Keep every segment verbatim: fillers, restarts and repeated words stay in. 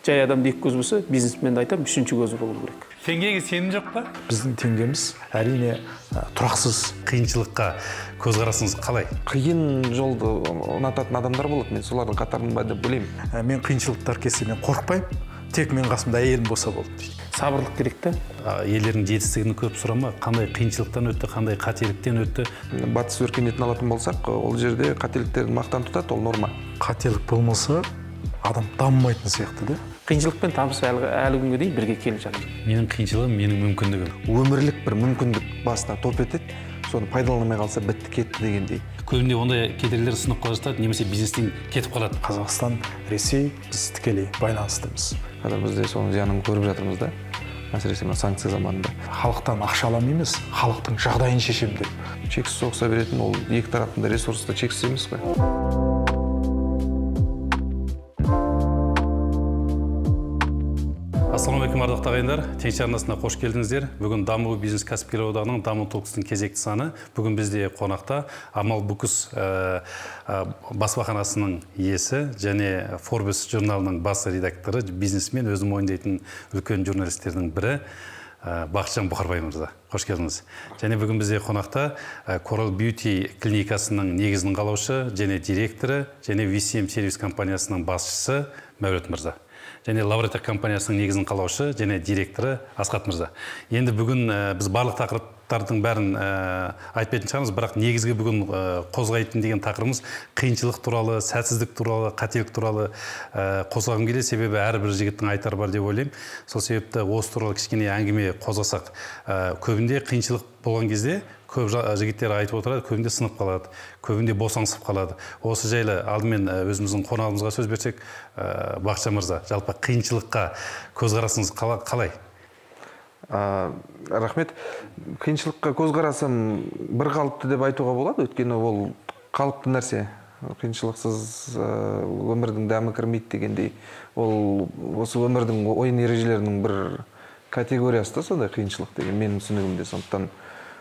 жай адамды екі көз болса, бизнесменді айтам, үшінші көзі болу керек. Теңгеге сенім жоқ па? Біздің теңгеміз әрине тұрақсыз. Қиыншылыққа көзқарасыңыз қалай? Қиын жолды ұнататын адамдар болады, мен солардың қатарында деп білемін. Мен қиыншылықтар келсе мен қорықпаймын, тек мен қасымда әйелім болса болды дейді. Сабырлық керек та. Елдердің жетістігін көп сұрама, қандай қиыншылықтан өтті, қандай қателіктен өтті? Батыс өркениетін алатын болсақ, ол жерде қателіктерін мақтан тұтады, ол норма. Қателік болмаса, адам дамымайтын сияқты да. Қиыншылықпен табыс әлі күнге дейін бірге келе жатыр. Менің қиыншылығым, менің мүмкіндігім. Өмірлік бір мүмкіндік басына топ етеді, соны пайдаланылмай қалса бітті кетті дегендей. Көбінде ондай кедергілер сынып қала жатады, немесе бизнестен кетіп қалады. Қазақстан, Ресей, біз тікелей байланыстымыз. Қазір бізде соның зиянын көріп жатырмыз да, әсіресе санкция заманында. Халықтан ақша аламын емес, халықтың жағдайын шешем деп. Шексіз соғыса беретін ол екі тараптың да ресурсы да шексіз емес қой. Ассалаумағалейкум ардақты ағайындар, Теңіз арнасына қош келдіңіздер. Бүгін Даму бизнес кәсіпкерлер одағының Даму толқысының кезекті саны. Бүгін бізде қонақта Амал Букус баспаханасының иесі және Forbes журналының бас редакторы, бизнесмен, өзім мойындайтын үлкен журналистердің бірі Бақытжан Бұқарбай мырза. Қош келдіңіз. Және бүгін бізде қонақта Coral Beauty клиникасының негізін қалаушы және директоры және ви си эм сервис компаниясының басшысы Мәулет мырза. Және Лавретек компаниясының негізін қалаушы және директоры Асхат мырза. Енді бүгін біз барлық тақырыптардың бәрін айтпайтын шығармыз, бірақ негізгі бүгін қозғайтын деген тақырыбымыз қиыншылық туралы, сәтсіздік туралы, қателік туралы қозғағым келеді, себебі әрбір жігіттің айтары бар деп ойлаймын. Сол себепті осы туралы кішкене әңгіме қозғасақ, көбінде қиыншылық болған кезде көп жігіттер айтып отырады, көбінде сынып қалады, көбінде босаңсып қалады. Осы жайлы алдымен өзіміздің қонағымызға сөз берсек, Бақытжан мырза, жалпы қиыншылыққа көзқарасыңыз қалай? Рахмет. Қиыншылыққа көзқарасым бір қалыпты деп айтуға болады, өйткені ол қалыпты нәрсе. Қиыншылықсыз өмірдің дәмі кірмейді дегендей. Ол осы өмірдің ойын ережелерінің бір категориясы да сондай қиыншылық деген менің түсінігімде. Сондықтан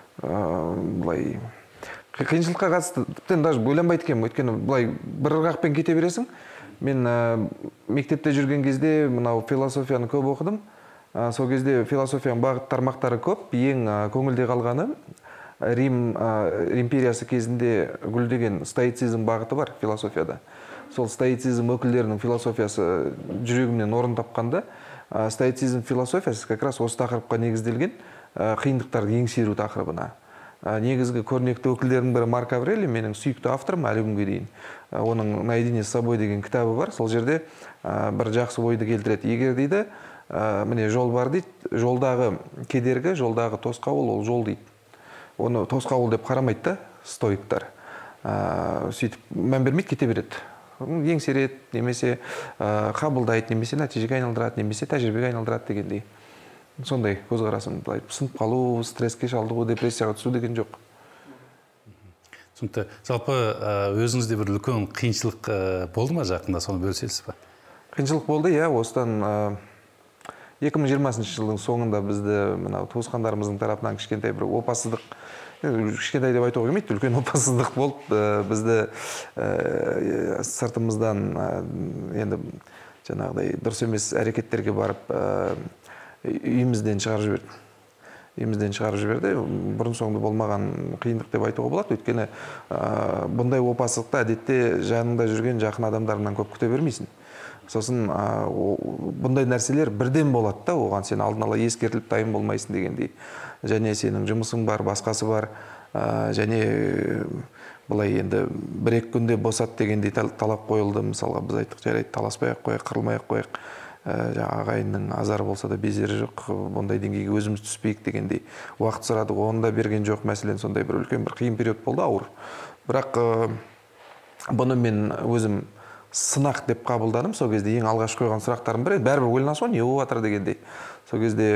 былай қиыншылыққа қатысты тіптен даже ойланбайды екенмін, өйткені былай бір ырғақпен кете бересің. Мен мектепте жүрген кезде мынау философияны көп оқыдым. Сол кезде философияның бағыт тармақтары көп. Ең көңілде қалғаны Рим империясы кезінде гүлдеген стоицизм бағыты бар философияда. Сол стоицизм өкілдерінің философиясы жүрегімнен орын тапқанда, стоицизм философиясы как раз осы тақырыпқа негізделген, қиындықтарды еңсеру тақырыбына. Негізгі көрнекті өкілдердің бірі Марк Аврелий, менің сүйікті авторым әлі күнге дейін. Оның «Наедине с собой» деген кітабы бар. Сол жерде бір жақсы ойды келтіреді. Егер дейді, міне жол бар дейді, жолдағы кедергі, жолдағы тосқауыл ол жол дейді. Оны тосқауыл деп қарамайды да стоиктар. Сөйтіп мән бермейді, кете береді. Еңсереді, немесе қабылдайды, немесе нәтижеге айналдырады, немесе тәжірибеге айналдырады дегендей. Сондай көзқарасым, сынып қалу, стресске шалдығу, депрессияға түсу деген жоқ. Түсінікті. Жалпы өзіңізде бір үлкен қиыншылық болды ма жақында, соны бөлісесіз ба? Қиыншылық болды, иә. Осыдан екі мың жиырмасыншы жылдың соңында бізді туысқандарымыздың тарапынан кішкентай бір опасыздық, кішкентай деп айтуға келмейді, үлкен опасыздық болды. Бізді сыртымыздан енді жаңағыдай дұрыс емес әрекеттерге барып үйімізден шығарып жіберді. Үйімізден шығарып жіберді. Бұрын соңды болмаған қиындық деп айтуға болады. Өйткені бұндай опасыздықты әдетте жаныңда жүрген жақын адамдарынан көп күте бермейсің. Сосын бұндай нәрселер бірден болады да, оған сен алдын ала ескертіліп дайын болмайсың дегендей. Және сенің жұмысың бар, басқасы бар. Және былай енді бір-екі күнде босат дегендей талап қойылды. Мысалға біз айттық, жарайды, таласпай-ақ қояйық, қырылмай-ақ қояйық. Ағайынның азар болса да безері жоқ, бұндай деңгейге өзіміз түспейік дегендей уақыт сұрадық, оны да берген жоқ. Мәселен, сондай бір үлкен бір қиын период болды, ауыр. Бірақ бұны мен өзім сынақ деп қабылдадым. Сол кезде ең алғаш қойған сұрақтарым бірі, бәрібір ойланасың, не болып жатыр дегендей. Сол кезде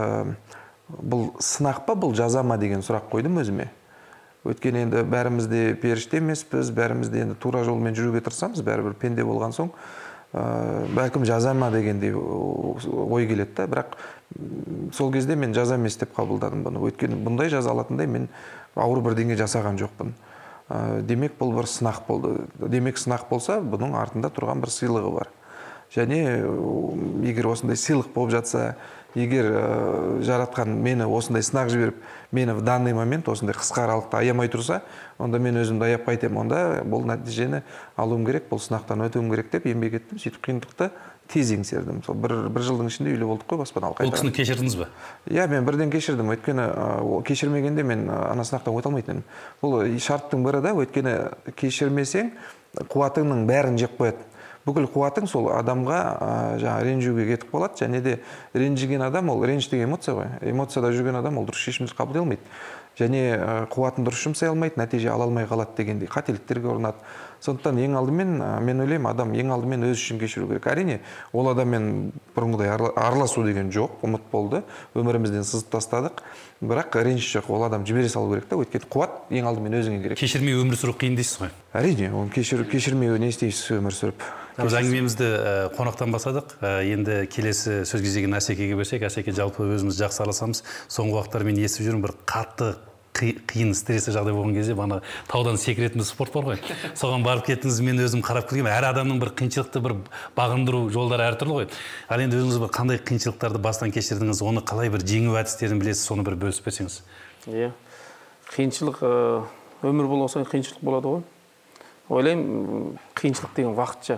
бұл сынақ па, бұл жаза ма деген сұрақ қойдым өзіме. Өйткені енді бәріміз де періште емеспіз, бәріміз де енді тура жолмен жүруге тырысамыз, бәрібір пенде болған соң бәлкім жаза ма дегендей ой келеді да. Бірақ сол кезде мен жаза емес деп қабылдадым бұны. Өйткені бұндай жаза алатындай мен ауыр бірдеңе жасаған жоқпын. Демек бұл бір сынақ болды. Демек сынақ болса, бұның артында тұрған бір сыйлығы бар. және егер осындай сыйлық болып жатса, егер жаратқан мені осындай сынақ жіберіп, мені в данный момент осындай қысқа аралықта аямай тұрса, онда мен өзімді аяп қайтемін, онда бұл нәтижені алуым керек, бұл сынақтан өтуім керек деп еңбек еттім. Сөйтіп қиындықты тез еңсердім. Сол бір, бір жылдың ішінде үйлі болдық қой, баспаналы қайтадан. Ол кісіні кешірдіңіз бе? Иә, мен бірден кешірдім. Өйткені кешірмегенде мен ана сынақтан өте алмайтын едім. Бұл шарттың бірі да, өйткені кешірмесең, қуатыңның бәрін жеп қояды. Бүкіл қуатың сол адамға жаңа ренжуге кетіп қалады, және де ренжіген адам, ол ренж деген эмоция ғой. Эмоцияда жүрген адам ол дұрыс шешім қабылдай алмайды. Және қуатын дұрыс жұмсай алмайды, нәтиже ала алмай қалады дегендей қателіктерге орнады. Сондықтан ең алдымен мен ойлаймын, адам ең алдымен өз үшін кешіру керек. Әрине, ол адаммен бұрынғыдай араласу деген жоқ, ұмыт болды. Өмірімізден сызып тастадық. Бірақ ренж жоқ, ол адам жібере салу керек та, өйткені қуат ең алдымен өзіңе керек. Кешірмей өмір сүру қиын дейсіз ғой? Әрине, оны кешірмей не істейсіз өмір сүріп. Біз әңгімемізді қонақтан бастадық. Енді келесі сөз кезегін Әсекеге берсек, Әсеке жалпы өзіміз жақсы араласамыз. Соңғы уақыттар мен естіп жүрмін, бір қатты қиын стресс жағдай болған кезде бана таудан секіретін спорт бар ғой. Соған барып кеттіңіз, мен өзім қарап келгенмін. Әр адамның бір қиыншылықты бір бағындыру жолдары әртүрлі ғой. Ал енді өзіңіз бір қандай қиыншылықтарды бастан кешірдіңіз, оны қалай бір жеңу әдістерін білесіз, соны бір бөлісіп берсеңіз. Иә. Қиыншылық өмір болса қиыншылық болады ғой. Ойлаймын, қиыншылық деген уақытша.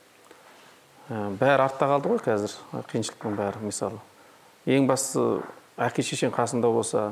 Бәрі артта қалды ғой қазір, қиыншылықтың бәрі, мысалы. Ең бастысы әке-шешең қасында болса,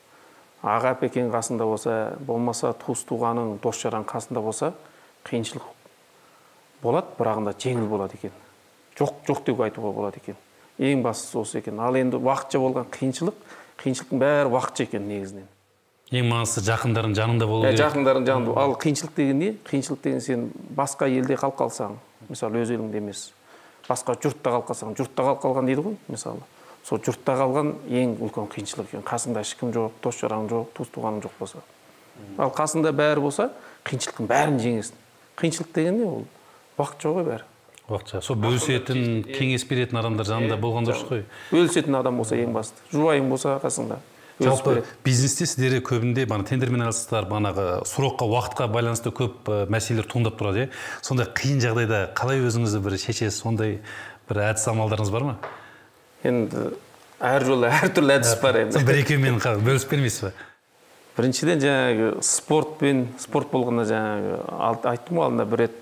аға әпекең қасында болса, болмаса туыс-туғаның, дос-жараң қасында болса, қиыншылық болады, бірағында жеңіл болады екен. Жоқ, жоқ деп айтуға болады екен. Ең бастысы осы екен. Ал енді уақытша болған қиыншылық, қиыншылықтың бәрі уақытша екен негізінен. Ең маңыздысы жақындардың жанында болу керек. Жақындардың жанында. Ал қиыншылық деген не? Қиыншылық деген сен басқа елде қалып қалсаң, мысалы өз еліңде емес, басқа жұртта қалып қалсаң, жұртта қалып қалған дейді ғой, мысалы. Сол жұртта қалған ең үлкен қиыншылық екен. Қасында ешкім жоқ, дос-жараң жоқ, туыс-туғаның жоқ болса. Ал қасында бәрі болса, қиыншылықтың бәрін жеңесің. Қиыншылық деген не ол? Уақытша ғой бәрі. Уақытша. Сол бөлісетін, кеңес беретін адамдар жанында болған дұрыс қой. Бөлісетін адам болса ең басты. Жұбайың болса қасында. Жалпы бизнесте сіздер көбінде бана тендермен айналысасыздар, банағы сұраққа, уақытқа байланысты көп мәселелер туындап тұрады, иә. Сондай қиын жағдайда қалай өзіңізді бір шешесіз, сондай бір әдіс амалдарыңыз бар ма? Енді әр жолы әртүрлі әдіс бар енді. Бір екеумен бөлісіп бермейсіз бе? Біріншіден жаңағы спортпен, спорт болғанда жаңағы айттым ғой алдында бір рет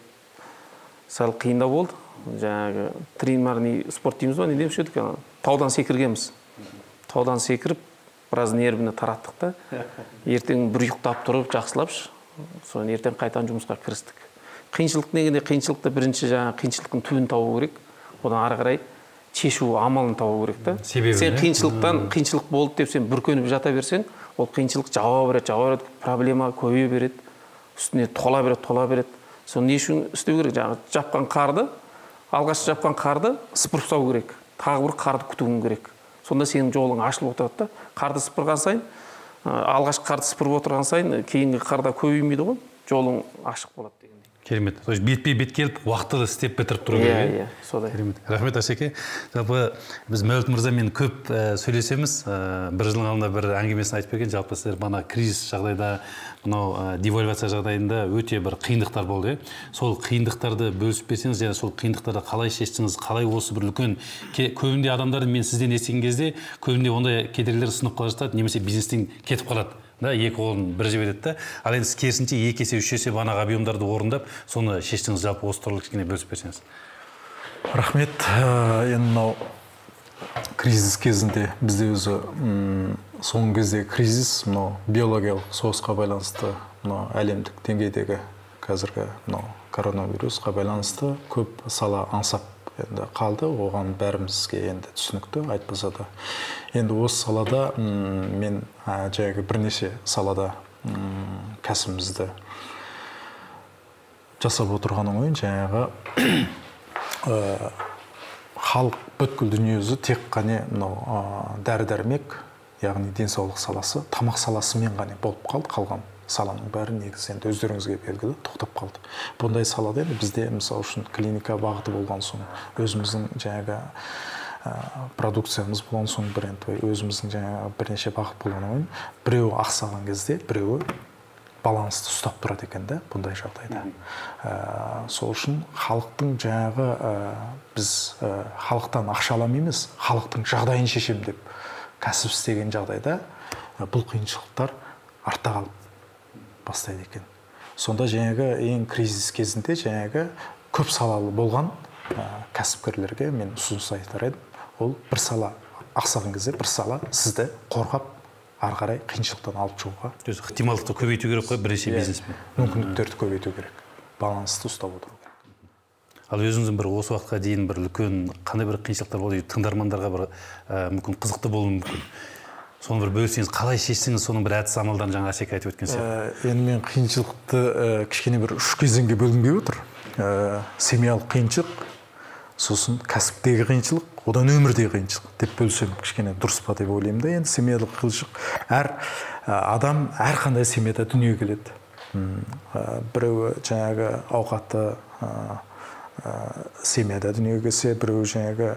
сәл қиындау болды. Жаңағы тренерный спорт дейміз ба, не демекші едік, таудан секіргенбіз. Таудан секіріп, біраз нервіні тараттық та. Ертең бір ұйықтап тұрып, жақсылапшы. Соны ертең қайтадан жұмысқа кірістік. Қиыншылық негенде қиыншылықты бірінші жаңағы қиыншылықтың түбін табу керек. Одан ары қарай шешу амалын табу керек та. Сен қиыншылықтан қиыншылық болды деп сен бүркеніп жата берсең, ол қиыншылық жауа береді, жауа береді, проблема көбейе береді, үстіне тола береді, тола береді. Соны не үшін істеу керек? Жаңағы жапқан қарды, алғаш жапқан қарды сыпырып тастау керек. Тағы бір қарды күтуің керек. Сонда сенің жолың ашылып отырады да. Қарды сыпырған сайын, алғашқы қарды сыпырып отырған сайын, кейінгі қарда көбеймейді ғой, жолың ашық болады дегендей. Керемет. Бетпе-бет келіп, уақытты істеп бітіріп тұру керек. Иә, иә, содай. Керемет. Рахмет, Әсеке. Жалпы біз Мәуліт мырзамен көп сөйлесеміз. Бір жылдың алдында бір әңгімесін айтып берген, жалпы сіздер бана кризис жағдайда, мынау девальвация жағдайында өте бір қиындықтар болды. Сол қиындықтарды бөлісіп берсеңіз, және сол қиындықтарды қалай шештіңіз, қалай осы бір үлкен көбінде адамдарды мен сізден естіген кезде, көбінде ондай кедергілер сынып қала жатады, немесе бизнестен кетіп қалады. Да, екі қолын бір жібереді да. Ал енді керісінше екі есе, үш есе банағы объемдарды орындап, соны шештіңіз, жалпы осы туралы кішкене бөлісіп берсеңіз. Рахмет. Енді мынау кризис кезінде бізде өзі соңғы кезде кризис, мынау биологиялық соғысқа байланысты, мынау әлемдік деңгейдегі қазіргі мынау коронавирусқа байланысты көп сала аңсап енді қалды. Оған бәрімізге енді түсінікті, айтпаса да. Енді осы салада мен жаңағы бірнеше салада кәсібімізді жасап отырғаным ойын, жаңағы халық бүткіл дүниесі тек қана мынау дәрі-дәрмек, яғни денсаулық саласы, тамақ саласымен ғана болып қалды, қалған саланың бәрі негізі енді өздеріңізге белгілі тоқтап қалды. Бұндай салада енді бізде мысалы үшін клиника бағыты болған соң, өзіміздің жаңағы продукциямыз болған соң бренд, өзіміздің жаңағы бірнеше бағыт болған ойын, біреуі ақсаған кезде, біреуі балансты ұстап тұрады екен да бұндай жағдайда. Сол үшін халықтың жаңағы біз халықтан ақша аламын емес, халықтың жағдайын шешем деп кәсіп істеген жағдайда бұл қиыншылықтар артта қалып бастайды екен. Сонда жаңағы ең кризис кезінде жаңағы көп салалы болған кәсіпкерлерге мен ұсыныс айтар едім. Ол бір сала ақсаған кезде бір сала сізді қорғап ары қарай қиыншылықтан алып шығуға. Ықтималдықты көбейту керек қой біресе бизнеспен. Мүмкіндіктерді көбейту керек. Балансты ұстап отыру керек. Ал өзіңіздің бір осы уақытқа дейін бір үлкен қандай бір қиыншылықтар болды, тыңдармандарға бір мүмкін қызықты болуы мүмкін. Соны бір бөлсеңіз, қалай шешсеңіз, соның бір әдіс амалдарын жаңа Асек айтып өткен сияқты. Енді мен қиыншылықты кішкене бір үш кезеңге бөлгімге отыр. Семьялық қиыншылық, сосын кәсіптегі қиыншылық, одан өмірдегі қиыншылық деп бөлсем кішкене дұрыс па деп ойлаймын да. Енді семьялық қиыншылық, әр адам әрқандай семьяда дүниеге келеді. Біреуі жаңағы ауқатты семьяда дүниеге келсе, біреуі жаңағы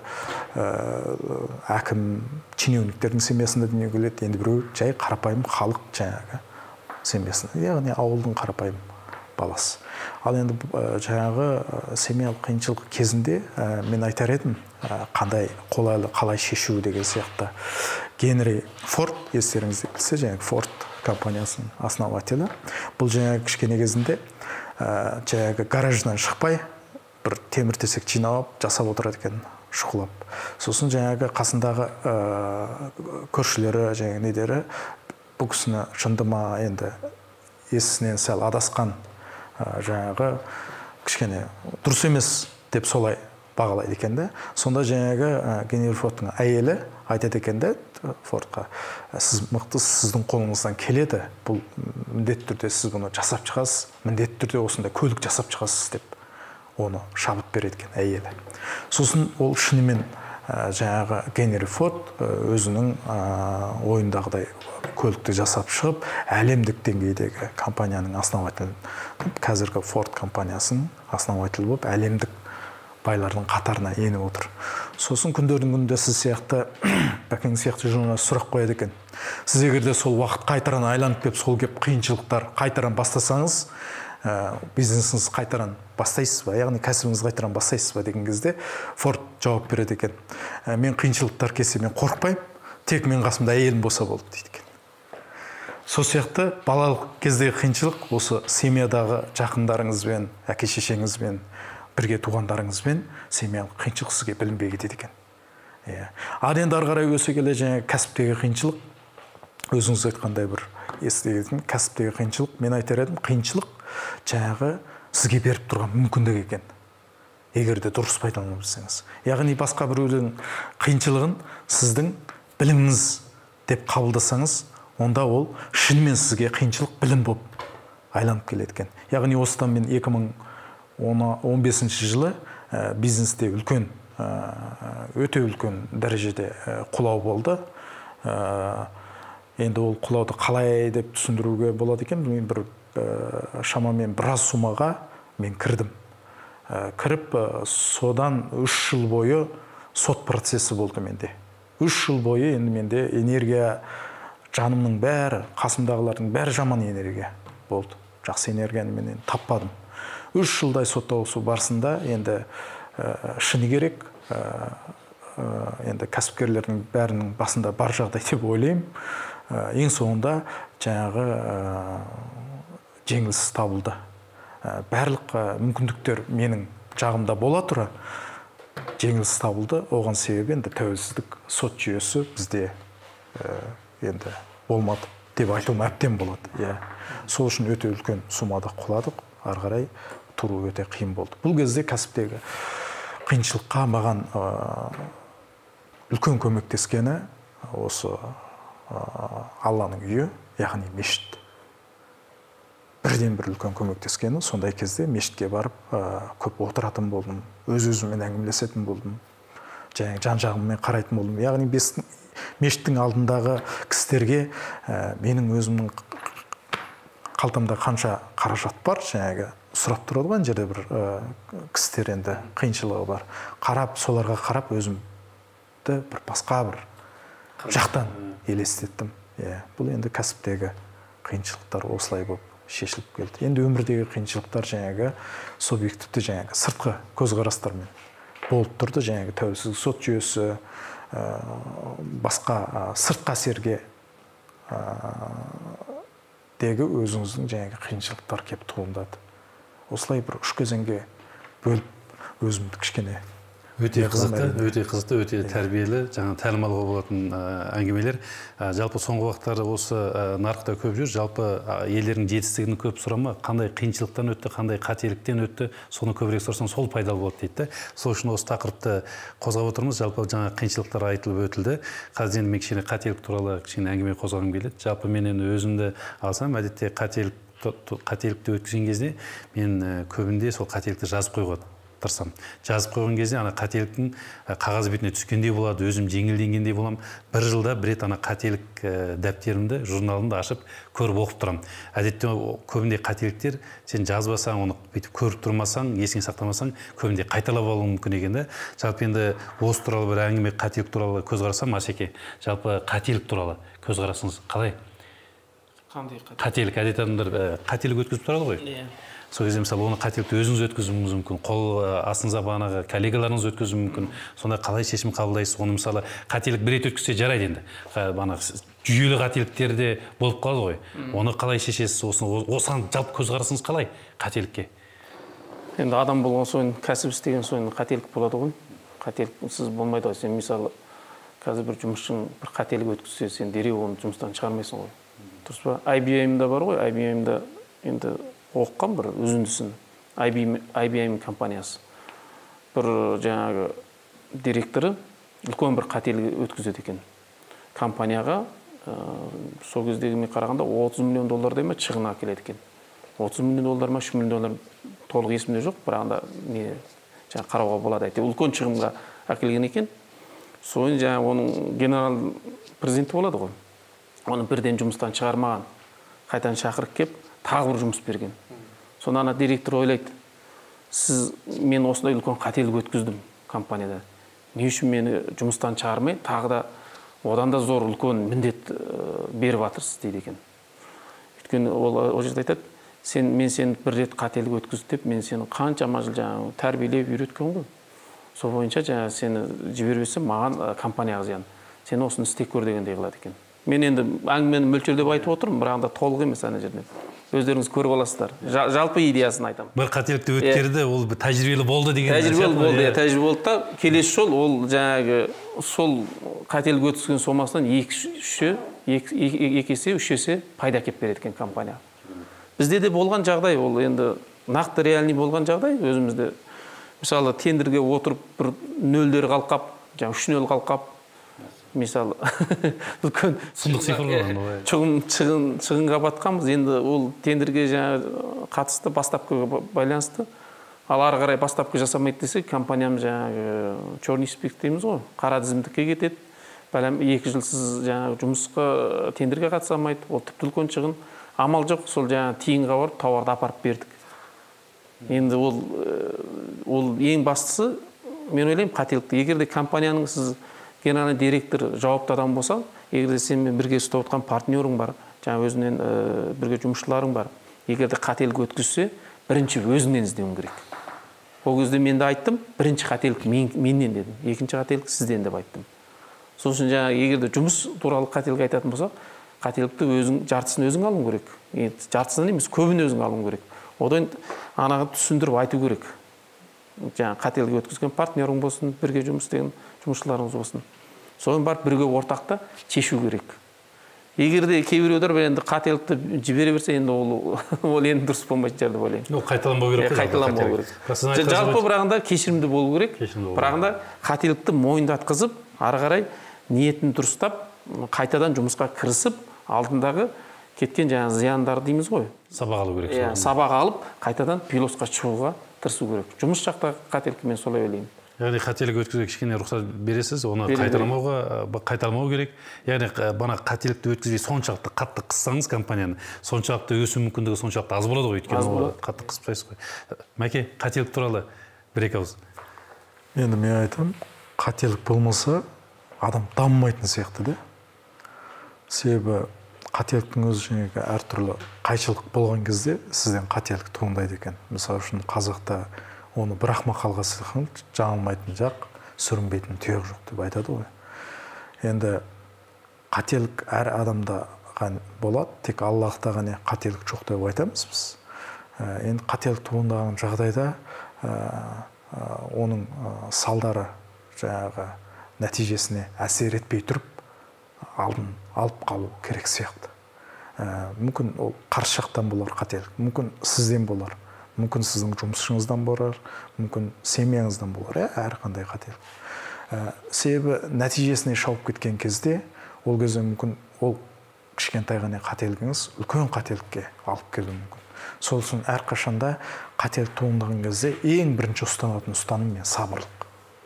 әкім чиновниктердің семьясында дүниеге келеді, енді біреуі жай қарапайым халық жаңағы семьясында, яғни ауылдың қарапайым баласы. Ал енді жаңағы семьялық қиыншылық кезінде мен айтар едім, қандай қолайлы, қалай шешу деген сияқты. Генри Форд, естеріңізде білсе, жаңағы Форд компаниясының основателі. Бұл жаңағы кішкене кезінде жаңағы гараждан шықпай, бір темір тесек жинап, жасап отырады екен, шұқылап. Сосын жаңағы қасындағы көршілері, жаңағы недері, бұл кісіні жындыма енді есінен сәл адасқан жаңағы кішкене дұрыс емес деп солай бағалайды екен да. Сонда жаңағы Генри Фордтың әйелі айтады екен да Фордқа, сіз мықтысыз, сіздің қолыңыздан келеді, бұл міндетті түрде сіз бұны жасап шығасыз, міндетті түрде осындай көлік жасап шығасыз деп оны шабыт береді екен әйелі. Сосын ол шынымен жаңағы Генри Форд өзінің ойындағыдай көлікті жасап шығып, әлемдік деңгейдегі компанияның основателі, қазіргі Форд компаниясының основателі болып, әлемдік байлардың қатарына еніп отыр. Сосын күндердің күнінде сіз сияқты, бәкең сияқты журналист сұрақ қояды екен. Сіз егерде сол уақыт қайтаран айланып кеп, сол кеп қиыншылықтар қайтаран бастасаңыз, бизнесіңіз қайтаран бастайсыз ба, яғни кәсібіңіз қайтаран бастайсыз ба деген кезде Форд жауап береді екен. Мен қиыншылықтар келсе мен қорықпаймын, тек мен қасымда әйелім болса болды дейді екен. Сол сияқты балалық кездегі қиыншылық осы семьядағы жақындарыңызбен, әке шешеңізбен, бірге туғандарыңызбен семьялық қиыншылық сізге білінбей кетеді екен. Ал енді ары қарай өсе келе жаңағы кәсіптегі қиыншылық, өзіңіз айтқандай бір естіген кәсіптегі қиыншылық, мен айтар едім, қиыншылық жаңағы сізге беріп тұрған мүмкіндік екен, егер де дұрыс пайдалана білсеңіз. Яғни басқа біреудің қиыншылығын сіздің біліміңіз деп қабылдасаңыз, онда ол шынымен сізге қиыншылық білім болып айланып келеді екен. Яғни осыдан мен екі мың он бесінші жылы бизнесте үлкен, өте үлкен дәрежеде құлау болды. Енді ол құлауды қалай деп түсіндіруге болады екен, мен бір шамамен біраз сумаға мен кірдім. Кіріп, содан үш жыл бойы сот процесі болды менде. Үш жыл бойы енді менде энергия, жанымның бәрі, қасымдағылардың бәрі жаман энергия болды. Жақсы энергияны мен таппадым. Үш жылдай сотталысу барысында енді шыны керек, енді кәсіпкерлердің бәрінің басында бар жағдай деп ойлаймын. Ең соңында жаңағы жеңіліс табылды. Барлық мүмкіндіктер менің жағымда бола тұра жеңіліс табылды. Оған себебі енді тәуелсіздік сот жүйесі бізде енді болмады деп айтуым әбден болады. Сол үшін өте үлкен сумада құладық, ары қарай тұру өте қиын болды. Бұл кезде кәсіптегі қиыншылыққа маған үлкен көмектескені осы Алланың үйі, яғни мешіт. Бірден бір үлкен көмектескені, сондай кезде мешітке барып көп отыратын болдым, өз-өзіммен әңгімелесетін болдым, жан-жағыммен қарайтын болдым. Яғни мешіттің алдындағы кісілерге менің өзімнің қалтамда қанша қаражат бар, жаңағы сұрап тұрады ғой, жерде бір кісілер енді қиыншылығы бар. Қарап, соларға қарап өзімді бір басқа бір жақтан елестеттім. Бұл енді кәсіптегі қиыншылықтар осылай болып шешіліп келді. Енді өмірдегі қиыншылықтар жаңағы субъективті жаңағы сыртқы көзқарастармен болып тұрды. Жаңағы тәуелсіз сот жүйесі, басқа сыртқы әсерге дегі өзіңіздің жаңағы қиыншылықтар келіп туындады. Осылай бір үш кезеңге бөліп өзімді кішкене өте қызықты, өте қызықты, өте тәрбиелі, жаңа тәлім алуға болатын әңгімелер. Жалпы соңғы уақыттары осы нарықта көп жүр. Жалпы елдердің жетістігін көп сұрама, қандай қиыншылықтан өтті, қандай қателіктен өтті, соны көбірек сұрасаң, сол пайдалы болады дейді. Сол үшін осы тақырыпты қозғап отырмыз. Жалпы жаңа қиыншылықтар айтылып өтілді. Қазір енді мен кішкене қателік туралы кішкене әңгіме қозғағым келеді. Жалпы мен енді өзімді алсам, әдетте қателік қателікті өткізген кезде мен көбінде сол қателікті жазып қойған тырысамын. Жазып қойған кезде ана қателіктің қағаз бетіне түскендей болады, өзім жеңілденгендей боламын. Бір жылда бір рет ана қателік дәптерімді, журналымды ашып көріп оқып тұрамын. Әдетте көбінде қателіктер сен жазбасаң, оны бүйтіп көріп тұрмасаң, есіңе сақтамасаң, көбінде қайталап алуы мүмкін екен де. Жалпы енді осы туралы бір әңгіме, қателік туралы көзқарасам, Асеке, жалпы қателік туралы көзқарасыңыз қалай? Қандай қателік? Қателік, әдет адамдар қателік өткізіп тұрады ғой. Иә. Сол кезде мысалы оны қателікті өзіңіз өткізуіңіз мүмкін, қол астыңызда бағанағы коллегаларыңыз өткізуі мүмкін. Сонда қалай шешім қабылдайсыз? Оны мысалы қателік бір рет өткізсе жарайды енді. Бағанағы жүйелі қателіктер де болып қалады ғой. Оны қалай шешесіз? Осыған жалпы көзқарасыңыз қалай қателікке? Енді адам болған соң, кәсіп істеген соң қателік болады ғой. Қателіксіз болмайды ғой. Сен мысалы қазір бір жұмысшың бір қателік өткізсе, сен дереу оны жұмыстан шығармайсың ғой. Дұрыс па? ай би эм-да бар ғой, ай би эм-да енді оққан бір үзіндісін. ай би эм компаниясы. Бір жаңағы директоры үлкен бір қателік өткізеді екен. Компанияға сол кездегі мен қарағанда отыз миллион доллар дейме шығын әкеледі екен. отыз миллион доллар ма, үш миллион доллар толық есімде жоқ, бірақ не жаңа қарауға болады әйтеуір үлкен шығынға әкелген екен. Соны жаңа оның генерал президенті болады ғой. Оны бірден жұмыстан шығармаған, қайтадан шақырып кеп, тағы бір жұмыс берген. Сонда ана директор ойлайды, сіз мен осындай үлкен қателік өткіздім компанияда. Не үшін мені жұмыстан шығармай, тағы да одан да зор үлкен міндет беріп жатырсыз дейді екен. Өйткені ол ол жерде айтады, сен мен сені бір рет қателік өткіздім деп, мен сені қаншама жыл жаңағы тәрбиелеп үйреткен ғой. Сол бойынша жаңағы сені жібербесем маған компанияға зиян. Сен осыны істеп көр дегендей қылады екен. Мен енді әңгімені мөлшерлеп айтып отырмын, бірақ да толық емес ана жерден. Өздеріңіз көріп аласыздар. Жалпы идеясын айтамын. Бір қателікті өткерді, ол тәжірибелі болды деген. Тәжірибелі болды, тәжірибелі болды да, келесі жол ол жаңағы сол қателік өткізген сомасынан екі есе, үш есе пайда әкеліп береді екен компания. Бізде де болған жағдай, ол енді нақты реальный болған жағдай өзімізде. Мысалы, тендерге отырып бір нөлдер қалқап, жаңағы үш нөл қалқап, мысалы үлкен сұмдық цифрлар шығынға батқанбыз. Енді ол тендерге жаңа қатысты, бастапқыға байланысты. Ал ары қарай бастапқы жасамайды десе, компаниям жаңағы черный список дейміз ғой, қара тізімдікке кетеді. Бәлем екі жылсыз жаңағы жұмысқа тендерге қатыса алмайды. Ол тіпті үлкен шығын. Амал жоқ, сол жаңағы тиынға барып тауарды апарып бердік. Енді ол ол ең бастысы, мен ойлаймын, қателікті. Егер де компанияның сіз генеральный директор жауапты адам болса, егер де сенімен бірге ұстап отқан партнерің бар, жаңа өзінен бірге жұмысшыларың бар, егер де қателік өткізсе, бірінші өзіңнен іздеуің керек. Ол кезде мен де айттым, бірінші қателік менен дедім, екінші қателік сізден деп айттым. Сол үшін жаңа егер де жұмыс туралы қателік айтатын болсақ, қателікті өзің жартысын өзің алуың керек. Жартысынан емес, көбін өзің алуың керек. Одан анаға түсіндіріп айту керек. Жаңа қателік өткізген партнерің болсын, бірге жұмыс істеген жұмысшыларыңыз болсын. Соны барып бірге ортақта шешу керек. Егер де кейбіреулер енді қателікті жібере берсе, енді ол ол енді дұрыс болмайтын шығар деп ойлаймын. Ол қайталанбау керек. Қайталанбау керек. Жалпы бірағында кешірімді болу керек. Бірағында қателікті мойындатқызып, ары қарай ниетін дұрыстап, қайтадан жұмысқа кірісіп, алдындағы кеткен жаңа зияндар дейміз ғой. Сабақ алу керек. Иә, сабақ алып, қайтадан пилотқа шығуға тырысу керек. Жұмыс жақтағы қателікті мен солай ойлаймын. Яғни қателік өткізуге кішкене рұқсат бересіз, оны қайталамауға, қайталамау керек. Яғни бана қателікті өткізбей соншалықты қатты қыссаңыз компанияны, соншалықты өсу мүмкіндігі соншалықты аз болады ғой, өйткені қатты қыспайсыз ғой. Мәке, қателік туралы бір-екі ауыз. Енді мен айтам, қателік болмаса, адам дамымайтын сияқты да. Себебі қателіктің өзі жаңағы әртүрлі қайшылық болған кезде сізден қателік туындайды екен. Мысалы үшін қазақта оны бір ақымақ қалға сыққан жаңылмайтын жақ, сүрінбейтін тұяқ жоқ деп айтады ғой. Енді қателік әр адамда болады, тек Аллахта ғана қателік жоқ деп айтамыз біз. Енді қателік туындаған жағдайда оның салдары жаңағы нәтижесіне әсер етпей тұрып алдын алып қалу керек сияқты. Мүмкін ол қарсы жақтан болар қателік, мүмкін сізден болар, мүмкін сіздің жұмысшыңыздан болар, мүмкін семьяңыздан болар, әрқандай қателік. Себебі нәтижесіне шауып кеткен кезде, ол кезде мүмкін ол кішкентай ғана қателігіңіз үлкен қателікке алып келуі мүмкін. Сол үшін әрқашанда қателік туындаған кезде ең бірінші ұстанатын ұстаным мен сабырлық.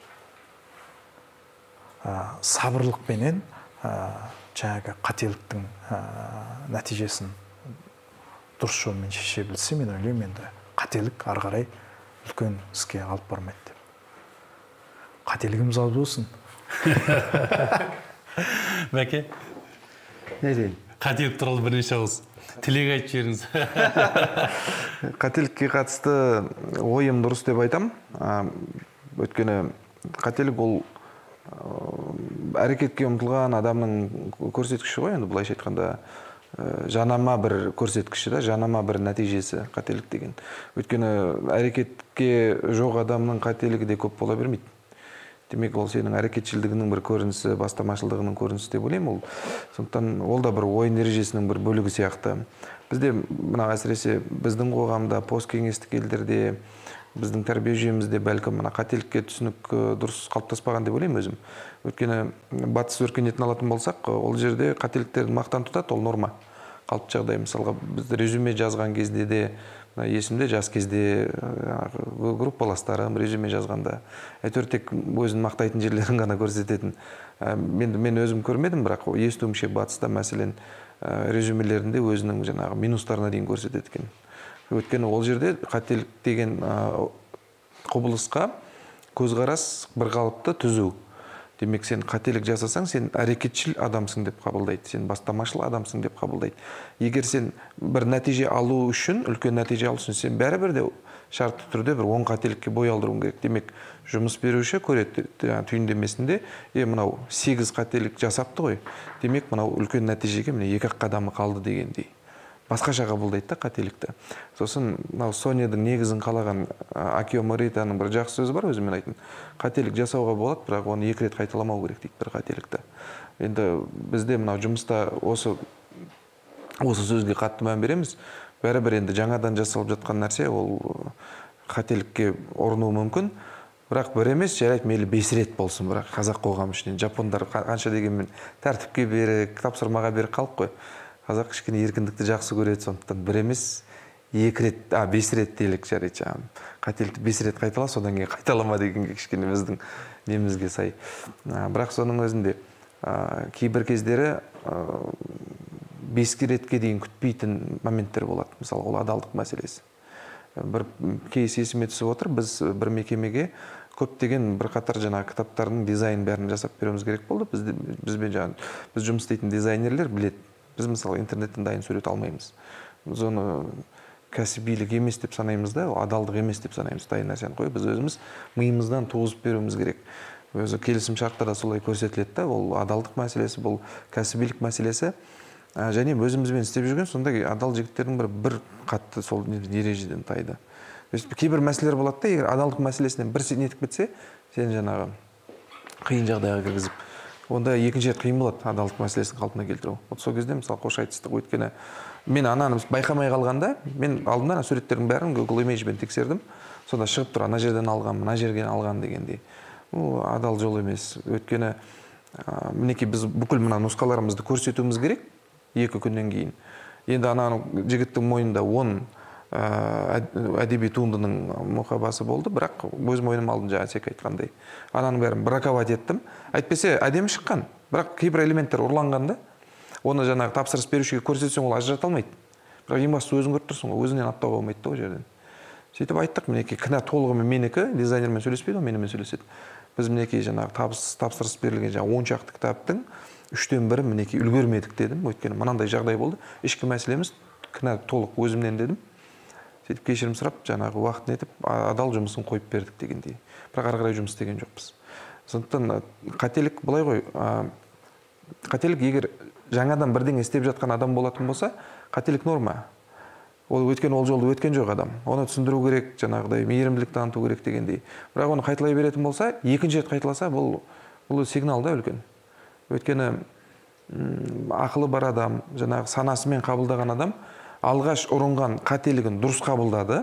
Сабырлықпенен жаңағы қателіктің нәтижесін дұрыс жолмен шеше білсе, мен ойлаймын, енді қателік ары қарай үлкен іске алып бармайды деп. Қателігіміз аз болсын. Бәке, не дейін? қателік туралы бірнеше ауыз тілек айтып жіберіңіз. Қателікке қатысты ойым дұрыс деп айтам. Өйткені қателік ол әрекетке ұмтылған адамның көрсеткіші ғой, енді былайша айтқанда жанама бір көрсеткіші да, жанама бір нәтижесі қателік деген. Өйткені әрекетке жоқ адамның қателігі де көп бола бермейді. Демек, ол сенің әрекетшілдігінің бір көрінісі, бастамашылдығының көрінісі деп ойлаймын. Ол сондықтан ол да бір ойын ережесінің бір бөлігі сияқты. Бізде мына әсіресе біздің қоғамда, посткеңестік елдерде, біздің тәрбие жүйемізде бәлкім мына қателікке түсінік дұрыс қалыптаспаған деп ойлаймын өзім. Өйткені батыс өркениетін алатын болсақ, ол жерде қателіктерді мақтан тұтады, ол норма. Қалыпты жағдай, мысалға біз резюме жазған кезде де, есімде жас кезде группаластарым резюме жазғанда әйтеуір тек өзін мақтайтын жерлерін ғана көрсететін. Мен мен өзім көрмедім, бірақ естуімше батыста мәселен резюмелерінде өзінің жаңағы минустарына дейін көрсетеді екен. Өйткені ол жерде қателік деген құбылысқа көзқарас бір қалыпты түзу. Демек, сен қателік жасасаң, сен әрекетшіл адамсың деп қабылдайды, сен бастамашыл адамсың деп қабылдайды. Егер сен бір нәтиже алу үшін, үлкен нәтиже алу үшін, сен бәрібір де шартты түрде бір он қателікке бой алдыруың керек. Демек, жұмыс беруші көреді түйіндемесінде, е, мынау сегіз қателік жасапты ғой. Демек, мынау үлкен нәтижеге міне екі қадамы қалды дегендей. Басқаша қабылдайды да қателікті. Сосын мынау Соняның негізін қалаған Акио Моританың бір жақсы сөзі бар, өзімен айтын. Қателік жасауға болады, бірақ оны екі рет қайталамау керек дейді бір қателікті. Енді бізде мынау жұмыста осы осы сөзге қатты мән береміз. Бәрібір енді жаңадан жасалып жатқан нәрсе, ол қателікке ұрынуы мүмкін. Бірақ бір емес, жарайды, мейлі бес рет болсын, бірақ қазақ қоғамы үшін жапондар қанша дегенмен тәртіпке берік, тапсырмаға берік халық қой. Қазақ кішкене еркіндікті жақсы көреді, сондықтан бір емес, екі рет, а, бес рет делік жарайды жаңағы. Қателікті бес рет қайтала, содан кейін қайталама дегенге кішкене біздің немізге сай. Бірақ соның өзінде кейбір кездері беске ретке дейін күтпейтін моменттер болады. Мысалы, ол адалдық мәселесі. Бір кейс есіме түсіп отыр, біз бір мекемеге көптеген бір қатар жаңағы кітаптардың дизайн бәрін жасап беруіміз керек болды. Бізбен жаңағы біз жұмыс істейтін дизайнерлер біледі. Біз мысалы интернеттен дайын сурет алмаймыз. Біз оны кәсібилік емес деп санаймыз да, адалдық емес деп санаймыз. Дайын нәрсені қойып, біз өзіміз миымыздан туғызып беруіміз керек. Өзі келісім шарттарда солай көрсетіледі да, ол адалдық мәселесі, бұл кәсібилік мәселесі. Және өзімізбен істеп жүрген сондай адал жігіттердің бір бір қатты сол ережеден тайды. Кейбір мәселелер болады да, егер адалдық мәселесінен бір нетіп кетсе, сен жаңағы қиын жағдайға кіргізіп, онда екінші рет қиын болады адалдық мәселесін қалпына келтіру. Вот сол кезде мысалы қош айтыстық. Өйткені мен ананы байқамай қалғанда, мен алдымда суреттердің бәрін Google Image'бен тексердім. Сонда шығып тұр, ана жерден алған, мына жерден алған дегендей. Ол адал жол емес. Өйткені мінекей біз бүкіл мына нұсқаларымызды көрсетуіміз керек екі күннен кейін. Енді ана жігіттің мойнында он әдеби туындының мұқабасы болды, бірақ өз мойным алдым жаңа сек айтқандай. Ананың бәрін браковать еттім. Әйтпесе әдемі шыққан, бірақ кейбір элементтер ұрланғанда, оны жаңағы тапсырыс берушіге көрсетсең, ол ажырата алмайды. Бірақ ең бастысы өзің көріп тұрсың ғой, өзінен аттауға болмайды да ол жерден. Сөйтіп айттық, мінекей кінә толығымен менікі, дизайнермен сөйлеспейді, менімен сөйлеседі. Біз мінекей жаңағы тапсырыс берілген жаңағы он шақты кітаптың үштен бірі мінекей үлгермедік дедім. Өйткені мынандай жағдай болды. Ешкі мәселеміз, кінә толық өзімнен дедім. Сөйтіп кешірім сұрап, жаңағы уақытын етіп, адал жұмысын қойып бердік дегендей. Бірақ ары қарай жұмыс істеген жоқпыз. Сондықтан қателік былай ғой, қателік егер жаңадан бірдеңе істеп жатқан адам болатын болса, қателік норма. Ол өткен ол жолды өткен жоқ адам. Оны түсіндіру керек, жаңағыдай мейірімділік таныту керек дегендей. Бірақ оны қайталай беретін болса, екінші рет қайталаса, бұл бұл сигнал да үлкен. Өйткені ақылы бар адам, жаңағы санасымен қабылдаған адам алғаш ұрынған қателігін дұрыс қабылдады.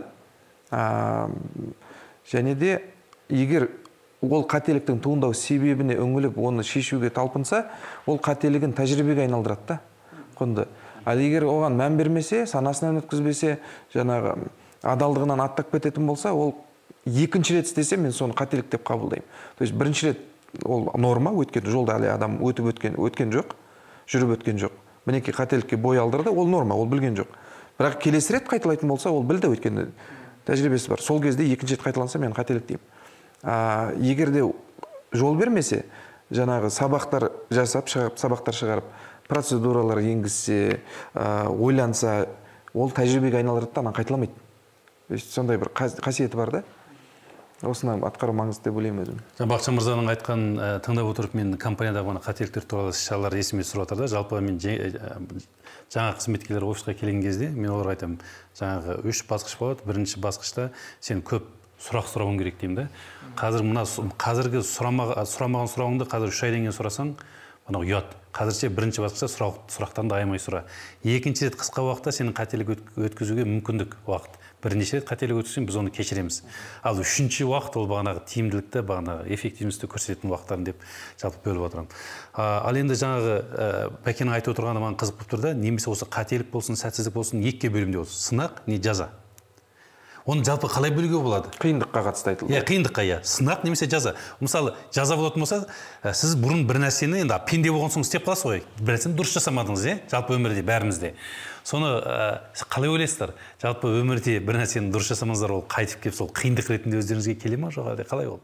Және де егер ол қателіктің туындау себебіне үңіліп, оны шешуге талпынса, ол қателігін тәжірибеге айналдырады да. Құнды. Ал егер оған мән бермесе, санасынан өткізбесе, жаңағы адалдығынан аттап кететін болса, ол екінші рет істесе, мен соны қателік деп қабылдаймын. То есть бірінші рет ол норма, өткен жолда әлі адам өтіп өткен, өткен жоқ, жүріп өткен жоқ. Мінекей қателікке бой алдырды, ол норма, ол білген жоқ. Бірақ келесі рет қайталайтын болса, ол білді, өткенде тәжірибесі бар. Сол кезде екінші рет қайталанса, мен қателік деймін. Егер де жол бермесе, жаңағы сабақтар жасап, сабақтар шығарып, процедуралар енгізсе, ойланса, ол тәжірибеге айналдырады, анан қайталамайды. Сондай бір қасиеті бар да. Осыны атқару маңызды деп ойлаймын өзім. Бақытжан мырзаның айтқан тыңдап отырып, мен компаниядағы қателіктер туралы іс-шаралар есіме түсіп жатыр да. Жалпы мен жаңа қызметкерлер офисқа келген кезде мен оларға айтамын, жаңағы үш басқыш болады. Бірінші басқышта сен көп сұрақ сұрауың керек деймін да. Қазір мына қазіргі сұрамаған сұрауыңды қазір үш айдан кейін сұрасаң, мына ұят. Қазірше бірінші басқышта сұрақтарды аямай сұра. Екінші рет қысқа уақытта сенің қателік өткізуге мүмкіндік уақыт. Бірнеше рет қателік өткізсең, біз оны кешіреміз. Ал үшінші уақыт ол бағанағы тиімділікті, бағанағы эффективностьті көрсететін уақыттарын деп жалпы бөліп отырамын. Ал енді жаңағы Бәкенің айтып отырғаны маған қызық болып тұр да, немесе осы қателік болсын, сәтсіздік болсын, екіге бөлімде болсын. Сынақ не жаза. Оны жалпы қалай бөлуге болады? Қиындыққа қатысты айтылды. Иә, қиындыққа, иә. Сынақ немесе жаза. Мысалы, жаза болатын болса, сіз бұрын бір нәрсені енді пенде болған соң істеп қаласыз ғой. Бір нәрсені дұрыс жасамадыңыз, иә? Жалпы өмірде бәрімізде. Соны қалай ойлайсыздар? Жалпы өмірде бір нәрсені дұрыс жасамаңыздар, ол қайтып келіп сол қиындық ретінде өздеріңізге келе ме, жоқ әлде қалай ол?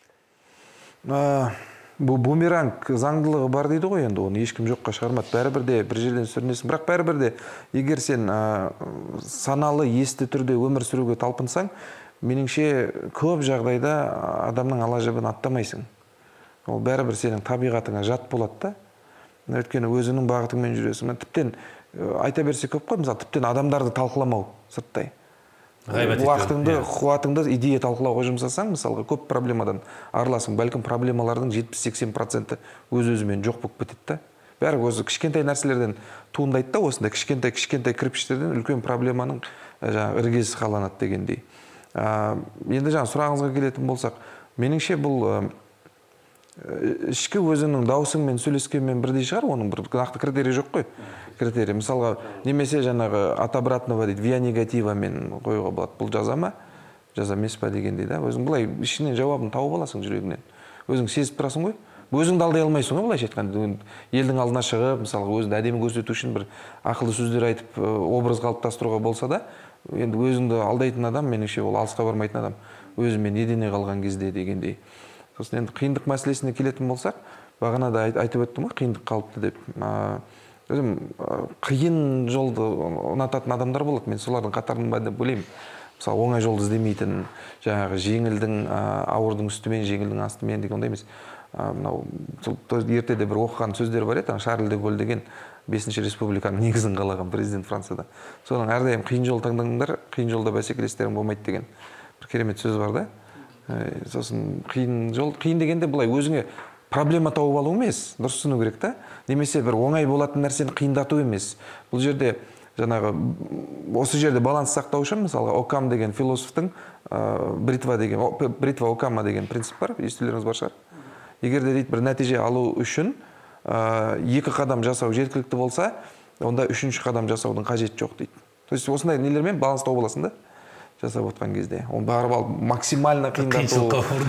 Бұл бумеранг заңдылығы бар дейді ғой, енді оны ешкім жоққа шығармады. Бәрібір де бір жерден сүрінесің. Бірақ бәрібір де егер сен саналы, есті түрде өмір сүруге талпынсаң, меніңше көп жағдайда адамның ала жібін аттамайсың. Ол бәрібір сенің табиғатыңа жат болады да. Өйткені өзінің бағытыңмен жүресің. Тіптен айта берсе көп қой, мысалы, тіптен адамдарды талқыламау сырттай. Уақытыңды, қуатыңды идея талқылауға жұмсасаң, мысалға, көп проблемадан арыласың. Бәлкім проблемалардың жетпіс-сексен проценті өз-өзімен жоқ болып кетеді да. Бәрі өзі кішкентай нәрселерден туындайды да, осындай кішкентай-кішкентай кірпіштерден үлкен проблеманың іргесі қаланады дегендей. Енді жаңа сұрағыңызға келетін болсақ, меніңше бұл ішкі өзінің даусыңмен сөйлескенмен бірдей шығар, оның бір нақты критерий жоқ қой. Критерий. Мысалға, немесе жаңағы от обратного дейді, виа негативамен қоюға болады. Бұл жаза ма? Жаза емес па дегендей да. Өзің былай ішінен жауабын тауып аласың жүрегінен. Өзің сезіп тұрасың ғой. Өзіңді алдай алмайсың ғой, былайша айтқанда. Елдің алдына шығып, мысалға, өзіңді әдемі көрсету үшін бір ақылды сөздер айтып, образ қалыптастыруға болса да, енді өзіңді алдайтын адам, меніңше ол алысқа бармайтын адам. Өзімен едене қалған кезде дегендей. Сосын енді қиындық мәселесіне келетін болсақ, бағана да айтып өттім ғой, қиындық қалыпты деп. Өзім қиын жолды ұнататын адамдар болады, мен солардың қатарының ба деп ойлаймын. Мысалы, оңай жолды іздемейтін, жаңағы жеңілдің ауырдың үстімен, жеңілдің астымен деген ондай емес. Мынау ертеде бір оқыған сөздер бар еді, Шарль де Голль деген бесінші республиканың негізін қалаған президент Францияда. Соның әрдайым қиын жол таңдаңдар, қиын жолда бәсекелестерің болмайды деген бір керемет сөз бар да. Сосын қиын жол, қиын дегенде былай өзіңе проблема тауып алу емес, дұрыс түсіну керек та. Немесе бір оңай болатын нәрсені қиындату емес. Бұл жерде жаңағы осы жерде баланс сақтау үшін, мысалға, Окам деген философтың бритва деген, бритва Окама деген принцип бар, естулеріңіз бар шығар. Егер де дейді бір нәтиже алу үшін екі қадам жасау жеткілікті болса, онда үшінші қадам жасаудың қажеті жоқ дейді. То есть осындай нелермен баланс тауып аласың да, жасап отқан кезде. Оны барып алып максимально қиындату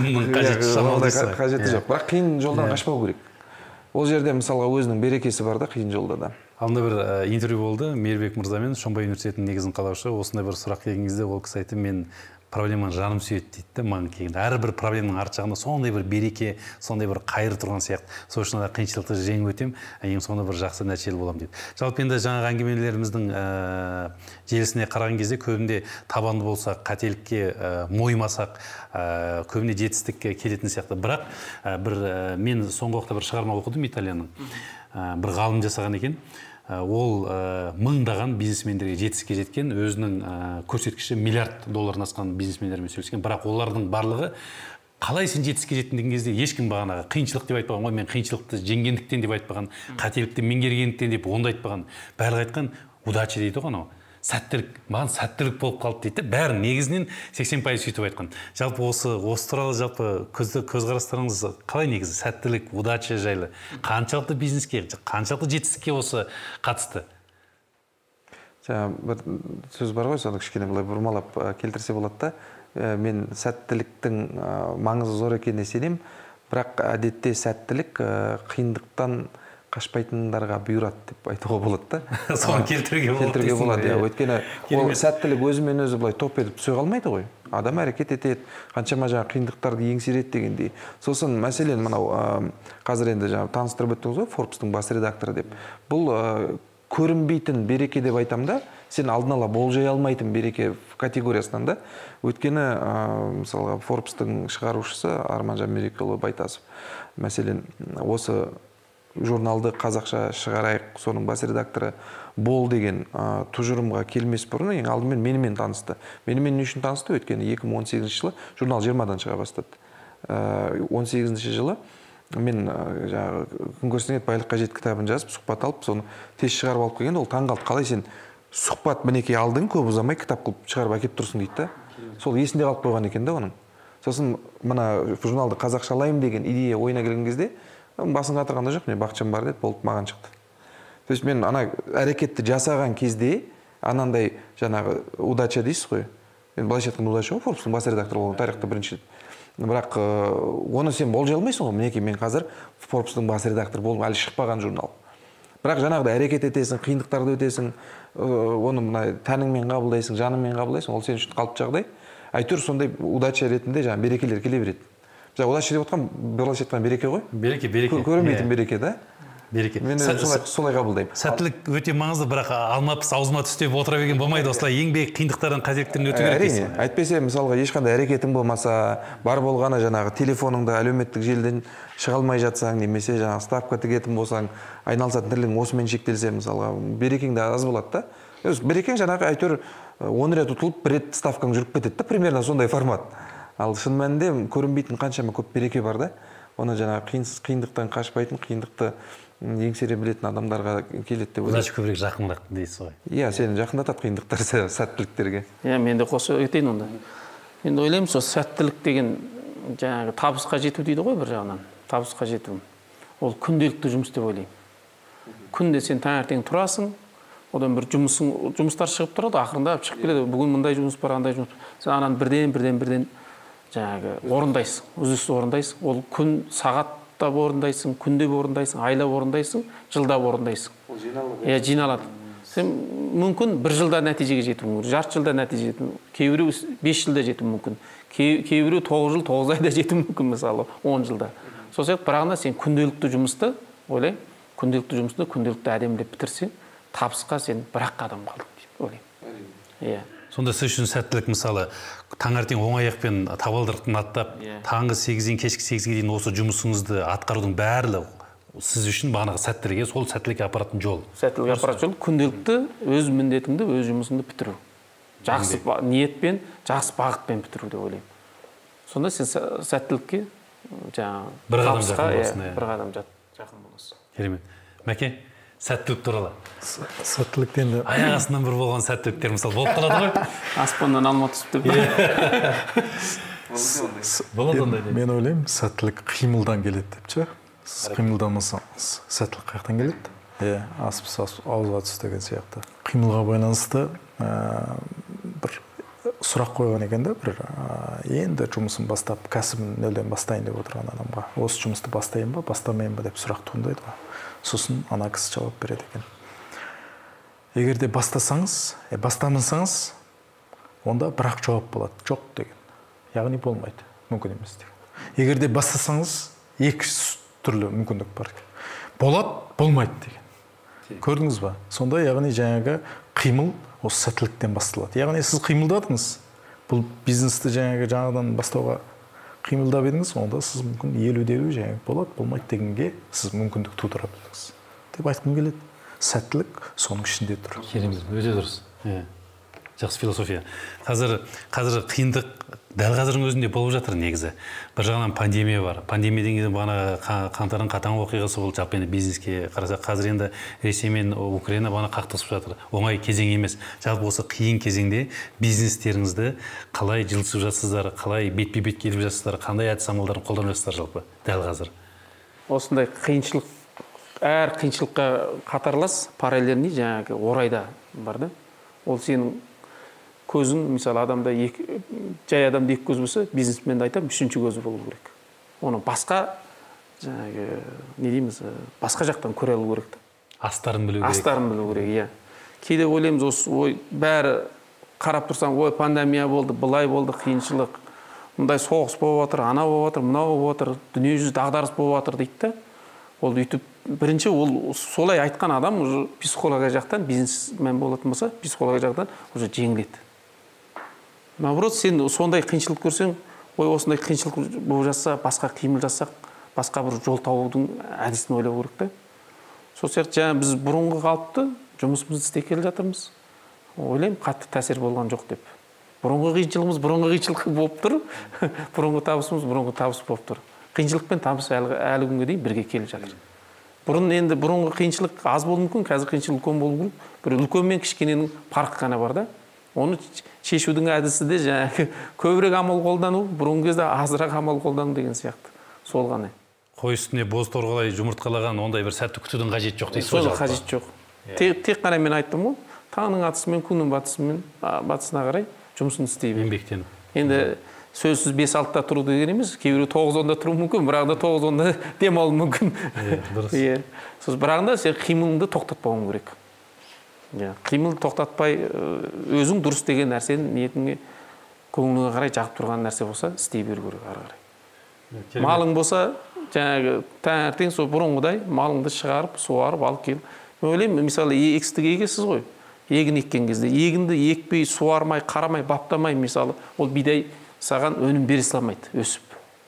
қажеті жоқ. Бірақ қиын жолдан қашпау керек. Ол жерде мысалға өзінің берекесі бар да, қиын жолда да. Алдында бір интервью болды, Мейірбек мырзамен, Шомбай университетінің негізін қалаушы. Осындай бір сұрақ келген кезде ол кісі айтты, мен проблеманы жаным сүйеді дейді да маған келгенде. Әрбір проблеманың арт жағында сондай бір береке, сондай бір қайыр тұрған сияқты. Сол үшін қиыншылықты жеңіп өтем, ең соңында бір жақсы нәтижелі боламын дейді. Жалпы енді жаңағы әңгімелеріміздің желісіне қараған кезде көбінде табанды болсақ, қателікке мойымасақ, көбіне жетістікке келетін сияқты. Бірақ бір мен соңғы уақытта бір шығарма оқыдым Италияның. Бір ғалым жасаған екен. Ол мыңдаған бизнесмендерге жетістікке жеткен, өзінің көрсеткіші миллиард доллардан асқан бизнесмендермен сөйлескен. Бірақ олардың барлығы қалай сен жетістікке жеттің деген кезде ешкім бағанағы қиыншылық деп айтпаған ғой, мен қиыншылықты жеңгендіктен деп айтпаған, қателікті меңгергендіктен деп онда айтпаған. Барлығы айтқан удача дейді ғой анау. Сәттілік, маған сәттілік болып қалды дейді. Бәрі негізінен сексен пайыз сөйтіп айтқан. Жалпы осы осы туралы жалпы көзқарастарыңыз қалай негізі? Сәттілік, удача жайлы қаншалықты бизнеске, қаншалықты жетістікке осы қатысты? Жаңа бір сөз бар ғой, соны кішкене былай бұрмалап келтірсе болады да. Мен сәттіліктің маңызы зор екеніне сенемін, бірақ әдетте сәттілік қиындықтан қашпайтындарға бұйырады деп айтуға болады да. Соны келтіруге болады. Келтіруге болады, иә. Өйткені ол сәттілік өзімен өзі былай топ етіп түсе қалмайды ғой. Адам әрекет етеді, қаншама жаңа қиындықтарды еңсереді дегендей. Сосын мәселен мынау қазір енді жаңа таныстырып өттіңіз ғой, Forbes-тың бас редакторы деп. Бұл көрінбейтін береке деп айтам да, сен алдын ала болжай алмайтын береке категориясынан да. Өйткені мысалға Forbes-тың шығарушысы Арманжан Мерекеұлы Байтасов. Мәселен, осы журналды қазақша шығарайық, соның бас редакторы бол деген тұжырымға келмес бұрын ең алдымен менімен танысты. Менімен не үшін танысты? Өйткені екі мың он сегізінші жылы журнал жиырмадан шыға бастады. он сегізінші жылы мен күн көрістен ет байлыққа жет кітабын жазып, сұхбат алып, соны тез шығарып алып келгенде ол таң қалды. Қалай сен сұхбат мінекей алдың, көп ұзамай кітап қылып шығарып әкеп тұрсың дейді да. Сол есінде қалып қойған екен да оның. Сосын мына журналды қазақшалайым деген идея ойына келген кезде басын қатырғанда жоқ, не бақытжан бар деді, болып маған шықты. То есть мен ана әрекетті жасаған кезде анандай жаңағы удача дейсіз ғой. Енді былайша айтқанда удача ғой, Forbes-тың бас редакторы болған тарихта бірінші. Бірақ оны сен болжай алмайсың ғой. Мінекей мен қазір Forbes-тың бас редакторы болып, әлі шықпаған журнал. Бірақ жаңағыдай әрекет етесің, қиындықтарды өтесің, оны мына тәніңмен қабылдайсың, жаныңмен қабылдайсың, ол сен үшін қалыпты жағдай. Әйтеуір сондай удача ретінде жаңа берекелер келе береді. Біз удача деп отқан, былайша айтқан береке ғой. Береке, береке. Көрінбейтін береке да. Береке. Мен солай қабылдаймын. Сәттілік өте маңызды, бірақ алмапыс аузыма түстеп отыра берген болмайды. Осылай еңбек қиындықтардан қателіктерден өту керек дейсің. Әрине. Әйтпесе мысалға ешқандай әрекетің болмаса, бар болғаны жаңағы телефоныңда әлеуметтік желіден шыға алмай жатсаң, немесе жаңағы ставка тігетін болсаң, айналысатын тірлігің осымен шектелсе, мысалға берекең де аз болады да. Берекең жаңағы әйтеуір он рет ұтылып, бір рет ставкаң жүріп кетеді да, примерно сондай формат. Ал шын мәнінде көрінбейтін қаншама көп береке бар да. Оны жаңағы қиындықтан қашпайтын, қиындықты еңсере білетін адамдарға келеді деп ойлаймын. Удача көбірек жақындық дейсіз ғой. Иә, сені жақындатады қиындықтар сәттіліктерге. Иә, мен де қосып өтейін онда. Мен ойлаймын, сол сәттілік деген жаңағы табысқа жету дейді ғой бір жағынан. Табысқа жету. Ол күнделікті жұмыс деп ойлаймын. Күнде сен таңертең тұрасың, одан бір жұмысың, жұмыстар шығып тұрады, ақырында шығып келеді. Бүгін мындай жұмыс бар, андай жұмыс. Сен ананы бірден, бірден, бірден жаңағы орындайсың, үздіксіз орындайсың. Ол күн сағатта орындайсың, күнде орындайсың, айлап орындайсың, жылдап орындайсың. Ол жиналады. Иә, жиналады. Сен мүмкін бір жылда нәтижеге жету мүмкін, жарты жылда нәтиже жету, кейбіреу бес жылда жету мүмкін, кейбіреу тоғыз жыл, тоғыз айда жету мүмкін, мысалы он жылда. Сол сияқты бірағында сен күнделікті жұмысты, ойлаймын, күнделікті жұмысты күнделікті әдемілеп бітірсең, табысқа сен бір-ақ қадам қалдың деп ойлаймын. Иә. Сонда сіз үшін сәттілік мысалы таңертең оң аяқпен табалдырықтан аттап, таңғы сегізден кешкі сегізге дейін осы жұмысыңызды атқарудың барлығы сіз үшін бағанағы сәттілікке, сол сәттілікке апаратын жол. Сәттілікке апаратын жол күнделікті өз міндетіңді, өз жұмысыңды бітіру. Жақсы ниетпен, жақсы бағытпен бітіру деп ойлаймын. Сонда сен сәттілікке жаңағы бір қадам жақын боласың. Бір қадам жақын боласың. Керемет. Мәке, сәттілік туралы. Сәттіліктен де аяқ астынан бір болған сәттіліктер мысалы болып қалады ғой. Аспаннан алма түсіп деп. Болады ондай. Мен ойлаймын, сәттілік қимылдан келеді деп ше. Сіз қимылдамасаңыз, сәттілік қаяқтан келеді? Иә, аспыс ауызға түс деген сияқты. Қимылға байланысты бір сұрақ қойған екен да, бір енді жұмысын бастап, кәсібін нөлден бастайын деп отырған адамға, осы жұмысты бастайын ба, бастамайын ба деп сұрақ туындайды ғой. Сосын ана кісі жауап береді екен. Егер де бастасаңыз, бастамасаңыз, онда бірақ жауап болады, жоқ деген. Яғни болмайды, мүмкін емес деген. Егер де бастасаңыз, екі түрлі мүмкіндік бар. Болады, болмайды деген. Көрдіңіз ба? Сонда яғни жаңағы қимыл осы сәттіліктен басталады. Яғни сіз қимылдадыңыз. Бұл бизнесті жаңағы жаңадан бастауға қимылдап едіңіз, онда сіз мүмкін елу-елу жаңағы болады, болмайды дегенге сіз мүмкіндік тудыра білдіңіз. Деп айтқым келеді. Сәттілік соның ішінде тұр. Керемет, өте дұрыс. Жақсы философия. Қазір қазір қиындық дәл қазірдің өзінде болып жатыр негізі. Бір жағынан пандемия бар. Пандемиядан кейін бағана қаңтардың қатаң оқиғасы болды. Жалпы енді бизнеске қарасақ, қазір енді Ресей мен Украина бағана қақтығысып жатыр. Оңай кезең емес. Жалпы осы қиын кезеңде бизнестеріңізді қалай жылжытып жатсыздар, қалай бетпе-бет келіп жатсыздар, қандай әдіс амалдарын қолданып жатсыздар жалпы дәл қазір? Осындай қиыншылық, әр қиыншылыққа қатарлас параллельный жаңағы орайда бар да. Ол сенің көзің, мысалы, адамда екі, жай адамда екі көз болса, бизнесменде айтам, үшінші көзі болу керек. Оны басқа, жаңағы, не дейміз, басқа жақтан көре алу керек. Астарын білу керек. Астарын білу керек, иә. Кейде ойлаймыз, осы ой, бәрі қарап тұрсаң, ой, пандемия болды, былай болды, қиыншылық, мындай соғыс болып жатыр, ана болып жатыр, мынау болып жатыр, дүние жүзі дағдарыс болып жатыр дейді да. Ол үйтіп, бірінші ол солай айтқан адам уже психология жақтан, бизнесмен болатын болса, психология жақтан уже жеңіледі. Наоборот, сен сондай қиыншылық көрсең, ой, осындай қиыншылық болып жатса, басқа қимыл жасақ, басқа бір жол табудың әдісін ойлау керек та. Сол сияқты жаңа біз бұрынғы қалыпты жұмысымызды істеп келе жатырмыз. Ойлаймын, қатты тәсер болған жоқ деп. Бұрынғы қиыншылығымыз бұрынғы қиыншылық болып тұр, бұрынғы табысымыз бұрынғы табыс болып тұр. Қиыншылық пен табыс әлі, әлі күнге дейін бірге келіп жатыр. Бұрын енді бұрынғы қиыншылық аз болуы мүмкін, қазір қиыншылық үлкен болуы мүмкін. Бір үлкен мен кішкененің парқы ғана бар да. Оны шешудің әдісі де жаңағы көбірек амал қолдану, бұрынғы кезде азырақ амал қолдану деген сияқты. Сол ғана. Қой үстіне боз торғалай жұмыртқалаған ондай бір сәтті күтудің қажеті жоқ дейсіз ғой жалпы. жалпы. Қажет жоқ. Тек, тек қана мен айттым ғой, таңның атысымен, күннің батысымен, батысына қарай жұмысын істей бер. Еңбектеніп. Енді сөзсіз бес алтыда тұру деген емес, кейбіреу тоғыз онда тұру мүмкін, бірақ да тоғыз онда демалу мүмкін. Дұрыс. Сосын бірақ да сен қимылыңды тоқтатпауың керек. Қимыл тоқтатпай, өзің дұрыс деген нәрсені ниетіңе, көңіліңе қарай жағып тұрған нәрсе болса, істей беру керек ары қарай. Малың болса, жаңағы таңертең сол бұрынғыдай малыңды шығарып, суарып, алып келіп. Мен ойлаймын, мысалы, егістік егесіз ғой. Егін еккен кезде, егінді екпей, суармай, қарамай, баптамай, мысалы, ол бидай саған өнім бере салмайды, өсіп.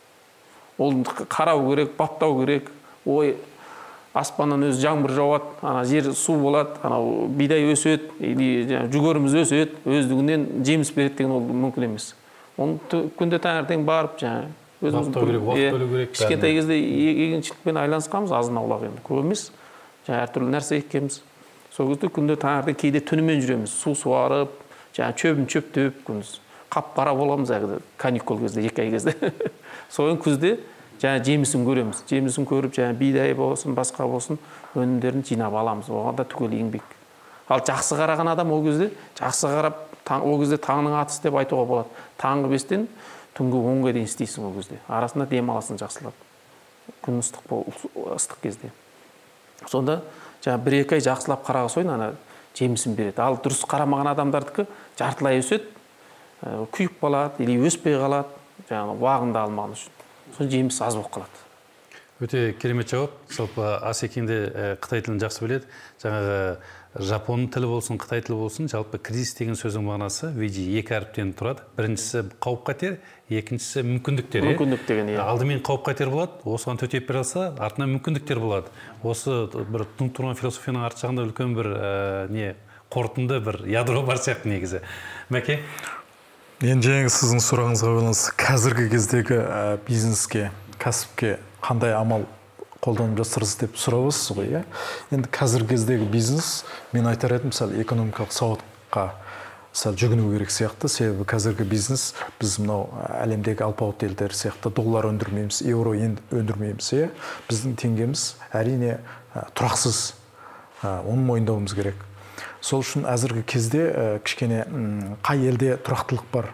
Ол қарау керек, баптау керек. Ой, аспаннан өзі жаңбыр жауады, ана жер су болады, ана бидай өседі, жүгеріміз өседі, өздігінен жеміс береді деген ол мүмкін емес. Оны күнде таңертең барып, жаңа баптау керек, уақыт бөлу керек. Кішкентай кезде егіншілікпен айланысқанбыз, азын аулақ енді, көп емес. Жаңа әртүрлі нәрсе еккенбіз. Сол кезде күнде таңертең кейде түнімен жүреміз, су суарып, жаңа шөбін шөптеп, күндіз қап-қара боламыз әгіде, каникул кезде, екі ай кезде. Соған күзде жаңа жемісін көреміз. Жемісін көріп, жаңа бидай болсын, басқа болсын, өнімдерін жинап аламыз. Оған да түгел еңбек. Ал жақсы қараған адам ол кезде, жақсы қарап, ол кезде таңның атысы деп айтуға болады. Таңғы бестен түнгі онға дейін істейсің ол кезде. Арасында дем аласың жақсылап. Күн ыстық, ыстық кезде. Сонда жаңа бір-екі ай жақсылап қараға сойын, ана жемісін береді. Ал дұрыс қарамаған адамдардікі жартылай өседі, күйіп қалады, или өспей қалады, жаңа уағында алмаған үшін. Сол жеміс аз болып қалады. Өте керемет жауап. Жалпы Асекенде Қытай тілін жақсы біледі. Жаңағы жапон тілі болсын, Қытай тілі болсын, жалпы кризис деген сөздің мағынасы види екі әріптен тұрады. Біріншісі қауіп-қатер, екіншісі мүмкіндіктер. Мүмкіндік деген, иә. Алдымен қауіп-қатер болады, осыған төтеп бере алса, артынан мүмкіндіктер болады. Осы бір тұнып тұрған философияның арты жағында үлкен бір не қорытынды бір ядро бар сияқты негізі. Мәке? Енді жаңағы сіздің сұрағыңызға байланысты қазіргі кездегі бизнеске, кәсіпке қандай амал қолданып жатсыз деп сұрап отырсыз ғой, иә? Енді қазіргі кездегі бизнес, мен айтар едім, мысалы, экономикалық сауатқа сәл жүгіну керек сияқты, себебі қазіргі бизнес біз мынау әлемдегі алпауыт елдер сияқты доллар өндірмейміз, евро өндірмейміз, иә? Біздің теңгеміз әрине тұрақсыз, оны мойындауымыз керек. Сол үшін әзіргі кезде кішкене қай елде тұрақтылық бар,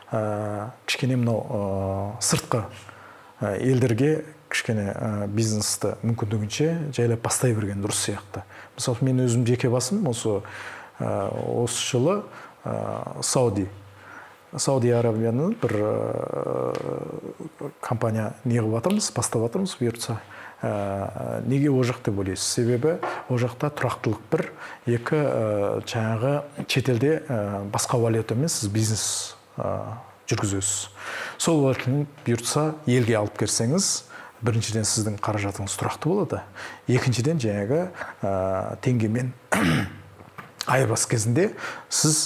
кішкене мынау сыртқы елдерге кішкене бизнесті мүмкіндігінше жайлап бастай берген дұрыс сияқты. Мысалы, мен өзім жеке басым осы осы жылы Сауди Сауди Арабияны бір компания не қылып жатырмыз, бастап жатырмыз бұйыртса. Неге о жақ деп ойлайсыз? Себебі о жақта тұрақтылық бір, екі жаңағы шетелде басқа валютамен сіз бизнес жүргізесіз. Сол валютаны бұйыртса елге алып келсеңіз, біріншіден сіздің қаражатыңыз тұрақты болады. Екіншіден жаңағы теңгемен айырбас кезінде сіз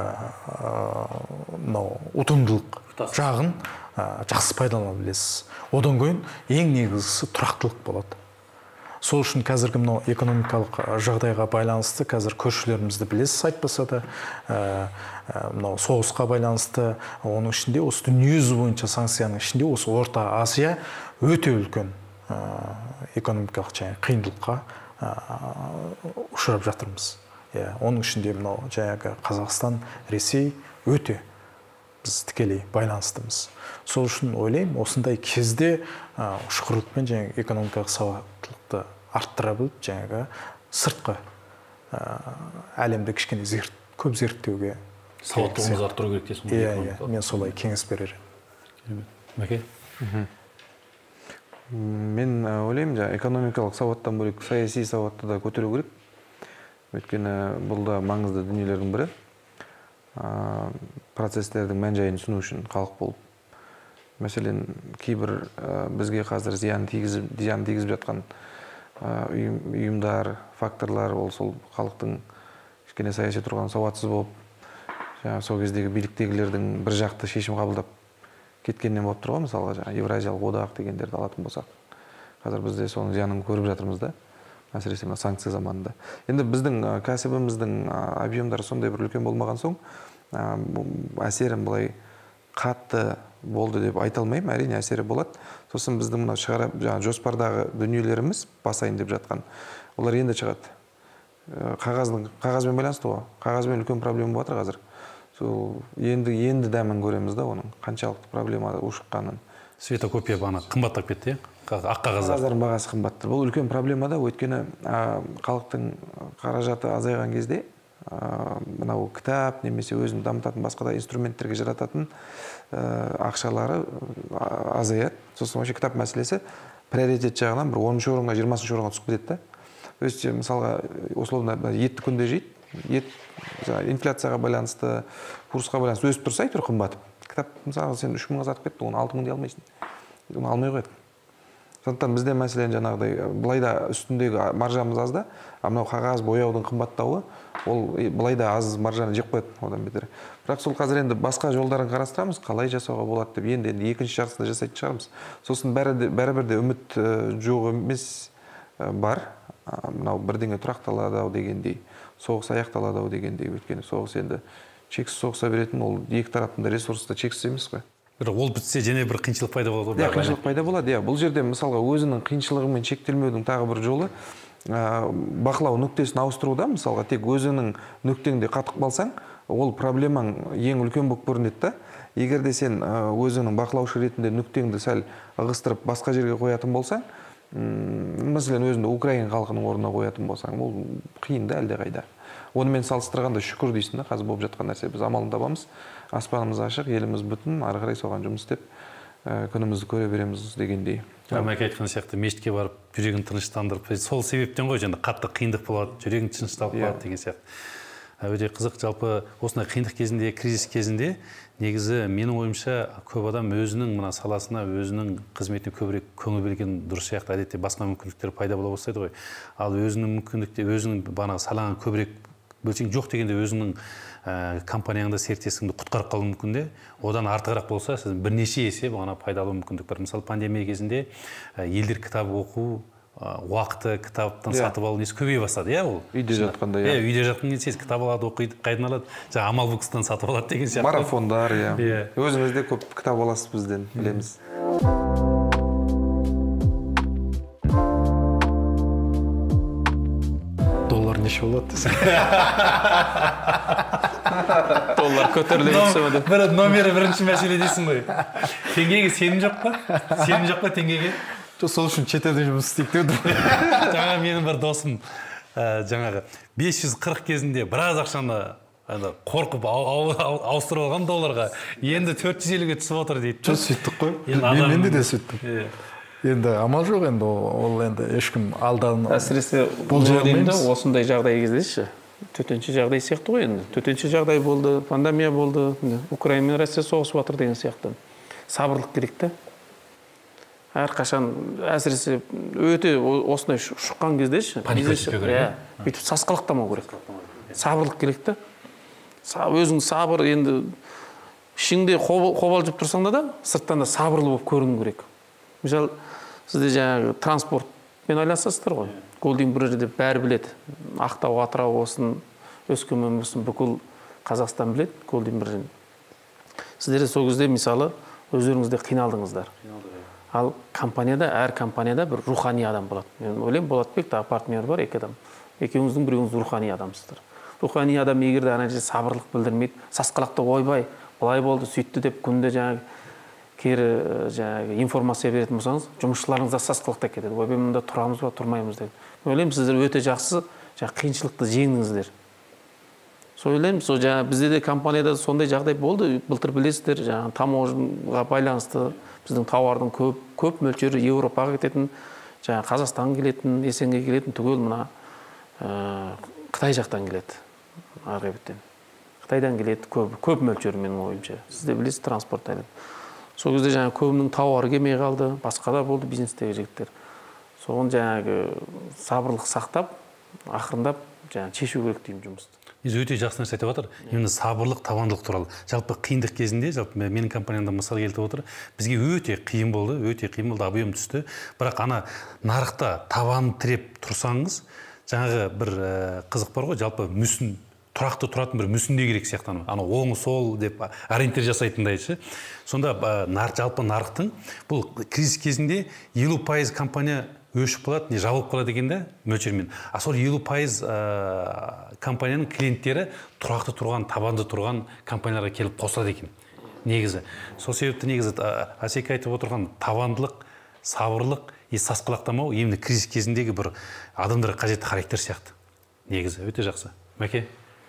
ұтымдылық жағын жақсы пайдалана білесіз. Одан кейін ең негізгісі тұрақтылық болады. Сол үшін қазіргі мынау экономикалық жағдайға байланысты қазір көршілерімізді білесіз, айтпаса да мынау соғысқа байланысты, оның ішінде осы дүниежүзі бойынша санкцияның ішінде осы Орта Азия өте үлкен экономикалық және қиындыққа ұшырап жатырмыз. Оның ішінде мынау жаңағы Қазақстан, Ресей өте біз тікелей байланыстымыз. Сол үшін ойлаймын, осындай кезде ұшқырлықпен жаңағы экономикалық сауаттылықты арттыра біліп, жаңағы сыртқы әлемді кішкене көп зерттеуге сауаттылығымызды арттыру керек дейсің ғой. Иә, мен солай кеңес берер едім. Мәке? Мен ойлаймын, жаңағы экономикалық сауаттан бөлек саяси сауатты да көтеру керек. Өйткені бұл да маңызды дүниелердің бірі. Процестердің мән-жайын түсіну үшін халық болып. Мәселен, кейбір бізге қазір зиян тигізіп жатқан ұйымдар, факторлар, ол сол халықтың кішкене саяси тұрған сауатсыз болып, сол кездегі биліктегілердің бір жақты шешім қабылдап кеткеннен болып тұрған, мысалға Евразиялық одақ дегендерді алатын болсақ. Қазір бізде соның зиянын көріп жатырмыз да, әсіресе санкция заманында. Енді біздің кәсібіміздің объемдары сондай бір үлкен болмаған соң, әсерім былай қатты болды деп айта алмаймын, әрине әсері болады. Сосын біздің мына шығарып, жаңа жоспардағы дүниелеріміз басайын деп жатқан. Олар енді шығады. Қағаздың қағазбен байланысты ғой. Қағазбен үлкен проблема болып жатыр қазір. Сол енді енді дәмін көреміз да оның қаншалықты проблема ушыққанын. Светокопия бағана қымбаттап кетті, ақ қағаздар. Қағаздардың бағасы қымбатты. Бұл үлкен проблема да, өйткені халықтың қаражаты азайған кезде мынау кітап немесе өзін дамытатын басқа да инструменттерге жарататын ақшалары азаяды. Сосын вообще кітап мәселесі приоритет жағынан бір оныншы орынға, жиырмасыншы орынға түсіп кетеді. То есть, мысалға, условно етті күнде жейді, ет инфляцияға байланысты, курсқа байланысты өсіп тұрса, әйтеуір қымбат. Кітап, мысалы, сен үш мыңға сатып кетті, оны алты мың дей алмайсың. Оны алмай қояды. Сондықтан бізде мәселен жаңағыдай, былайда үстіндегі маржамыз аз да, мынау қағаз бояудың қымбаттауы, ол былайда аз маржаны жеп қояды одан бетер. Бірақ сол қазір енді басқа жолдарын қарастырамыз, қалай жасауға болады деп, енді енді екінші жартысында жасайтын шығармыз. Сосын бәрібір де үміт жоқ емес бар. Мынау бірдеңе тұрақталады дегендей, соғыс аяқталады дегендей, өйткені соғыс енді шексіз соғыса беретін, ол екі тараптың да ресурсы шексіз емес қой. Ол бітсе және бір қиыншылық пайда болады. Иә, қиыншылық пайда болады. Иә, бұл жерде мысалға өзінің қиыншылығымен шектелмеудің тағы бір жолы бақылау нүктесін ауыстыруда, мысалға тек өзінің нүктеңде қатып қалсаң, ол проблемаң ең үлкен болып көрінеді да. Егер де сен өзінің бақылаушы ретінде нүктеңді сәл ығыстырып басқа жерге қоятын болсаң, мәселен өзіңді Украина халқының орнына қоятын болсаң, ол қиын да әлде қайда. Онымен салыстырғанда шүкір дейсің да, қазір болып жатқан нәрсе, біз амалын табамыз, аспанымыз ашық, еліміз бүтін, ары қарай соған жұмыс істеп, күнімізді көре береміз дегендей. Мәке айтқан сияқты мешітке барып, жүрегін тыныштандырып, сол себептен ғой, жаңа қатты қиындық болады, жүрегің тынышталып қалады деген сияқты. Өте қызық, жалпы осындай қиындық кезінде, кризис кезінде, негізі менің ойымша көп адам өзінің мына саласына, өзінің қызметіне көбірек көңіл бөлген дұрыс сияқты. Әдетте басқа мүмкіндіктер пайда бола бастайды ғой. Ал өзінің мүмкіндікте, өзінің бағанағы салаға көбірек бөлсең жоқ дегенде өзінің компанияңда серіктестігіңді құтқарып қалу мүмкін де, одан артығырақ болса, сіз бірнеше есе бағана пайдалы мүмкіндік бар. Мысалы, пандемия кезінде елдер кітап оқу, уақыты кітаптан сатып алу несі көбейе бастады, иә ол? Үйде жатқанда, иә. Үйде жатқан кезде кітап алады, оқиды, қайдан алады, жаңа Амалбукстан сатып алады деген сияқты. Марафондар, иә. Өзіңіз де көп кітап аласыз бізден, білеміз. Доллар неше болады десең? Доллар көтеріле түседі. Бір номері бірінші мәселе дейсің ғой. Теңгеге сенім жоқ па? Сенім жоқ па теңгеге? Сол үшін шетелде жұмыс істейік дедім. Жаңа менің бір досым жаңағы бес жүз қырық кезінде біраз ақшаны анда қорқып ауыстырып алған долларға енді төрт жүз елуге түсіп отыр дейді. Жоқ, сөйттік қой. Менде де сөйттім. Енді амал жоқ, енді ол енді ешкім алдан әсіресе болжаймында осындай жағдай кездеші. Төтенше жағдай сияқты ғой енді. Төтенше жағдай болды, пандемия болды, Украина мен Россия соғысып жатыр деген сияқты. Сабырлық керек та. Әрқашан әсіресе өте осындай шыққан кездеші. Паника түспеу керек. Бүйтіп сасқалақтамау керек. Сабырлық керек та. Өзің сабыр енді ішіңде қобалжып тұрсаң да, сырттан да сабырлы болып көріну керек. Мысалы, сізде жаңағы транспортпен айланасыздар ғой. Голден бір жерде бәрі біледі. Ақтау, Атырау болсын, Өскемен болсын, бүкіл Қазақстан біледі Голден бір жерде. Сіздер сол кезде мысалы өздеріңізде қиналдыңыздар. Ал компанияда, әр компанияда бір рухани адам болады. Мен ойлаймын, Болатбек та партнер бар, екі адам. Екеуіңіздің біреуіңіз рухани адамсыздар. Рухани адам егер де ана жерде сабырлық білдірмейді, сасқалақтап ойбай, былай болды, сөйтті деп күнде жаңағы кері жаңағы информация беретін болсаңыз, жұмысшыларыңыз да сасқалақтап кетеді. Ойбай, мұнда тұрамыз ба, тұрмаймыз деп. Мен ойлаймын, сіздер өте жақсы жаңағы қиыншылықты жеңдіңіздер. Сол ойлаймын, сол жаңағы бізде де компанияда сондай жағдай болды. Былтыр білесіздер, жаңағы таможняға байланысты біздің тауардың көп көп мөлшері Еуропаға кететін, жаңағы Қазақстан келетін, Есенге келетін түгел мына Қытай жақтан келеді. Арғы беттен. Қытайдан келеді көп көп мөлшері менің ойымша. Сіз де білесіз, транспорт айлы. Сол кезде жаңағы көбінің тауары келмей қалды, басқа да болды бизнестегі жігіттер. Соған жаңағы сабырлық сақтап, ақырындап жаңағы шешу керек деймін жұмысты. Біз өте жақсы нәрсе айтып отыр. Енді сабырлық, табандылық туралы. Жалпы қиындық кезінде, жалпы менің компаниямда мысал келтіріп отыр. Бізге өте қиын болды, өте қиын болды, объем түсті. Бірақ ана нарықта табан тіреп тұрсаңыз, жаңағы бір қызық бар ғой, жалпы мүсін тұрақты тұратын бір мүсінде керек сияқты, ана оң сол деп ориентир жасайтындай ше. Сонда нар жалпы нарықтың бұл кризис кезінде елу пайыз компания өшіп қалады, не жабылып қалады екен да мөлшермен. А сол елу пайыз компанияның клиенттері тұрақты тұрған, табанды тұрған компанияларға келіп қосылады екен. Негізі. Сол себепті негізі Асека айтып отырған табандылық, сабырлық, сасқалақтамау емді кризис кезіндегі бір адамдарға қажетті характер сияқты. Негізі өте жақсы. Мәке?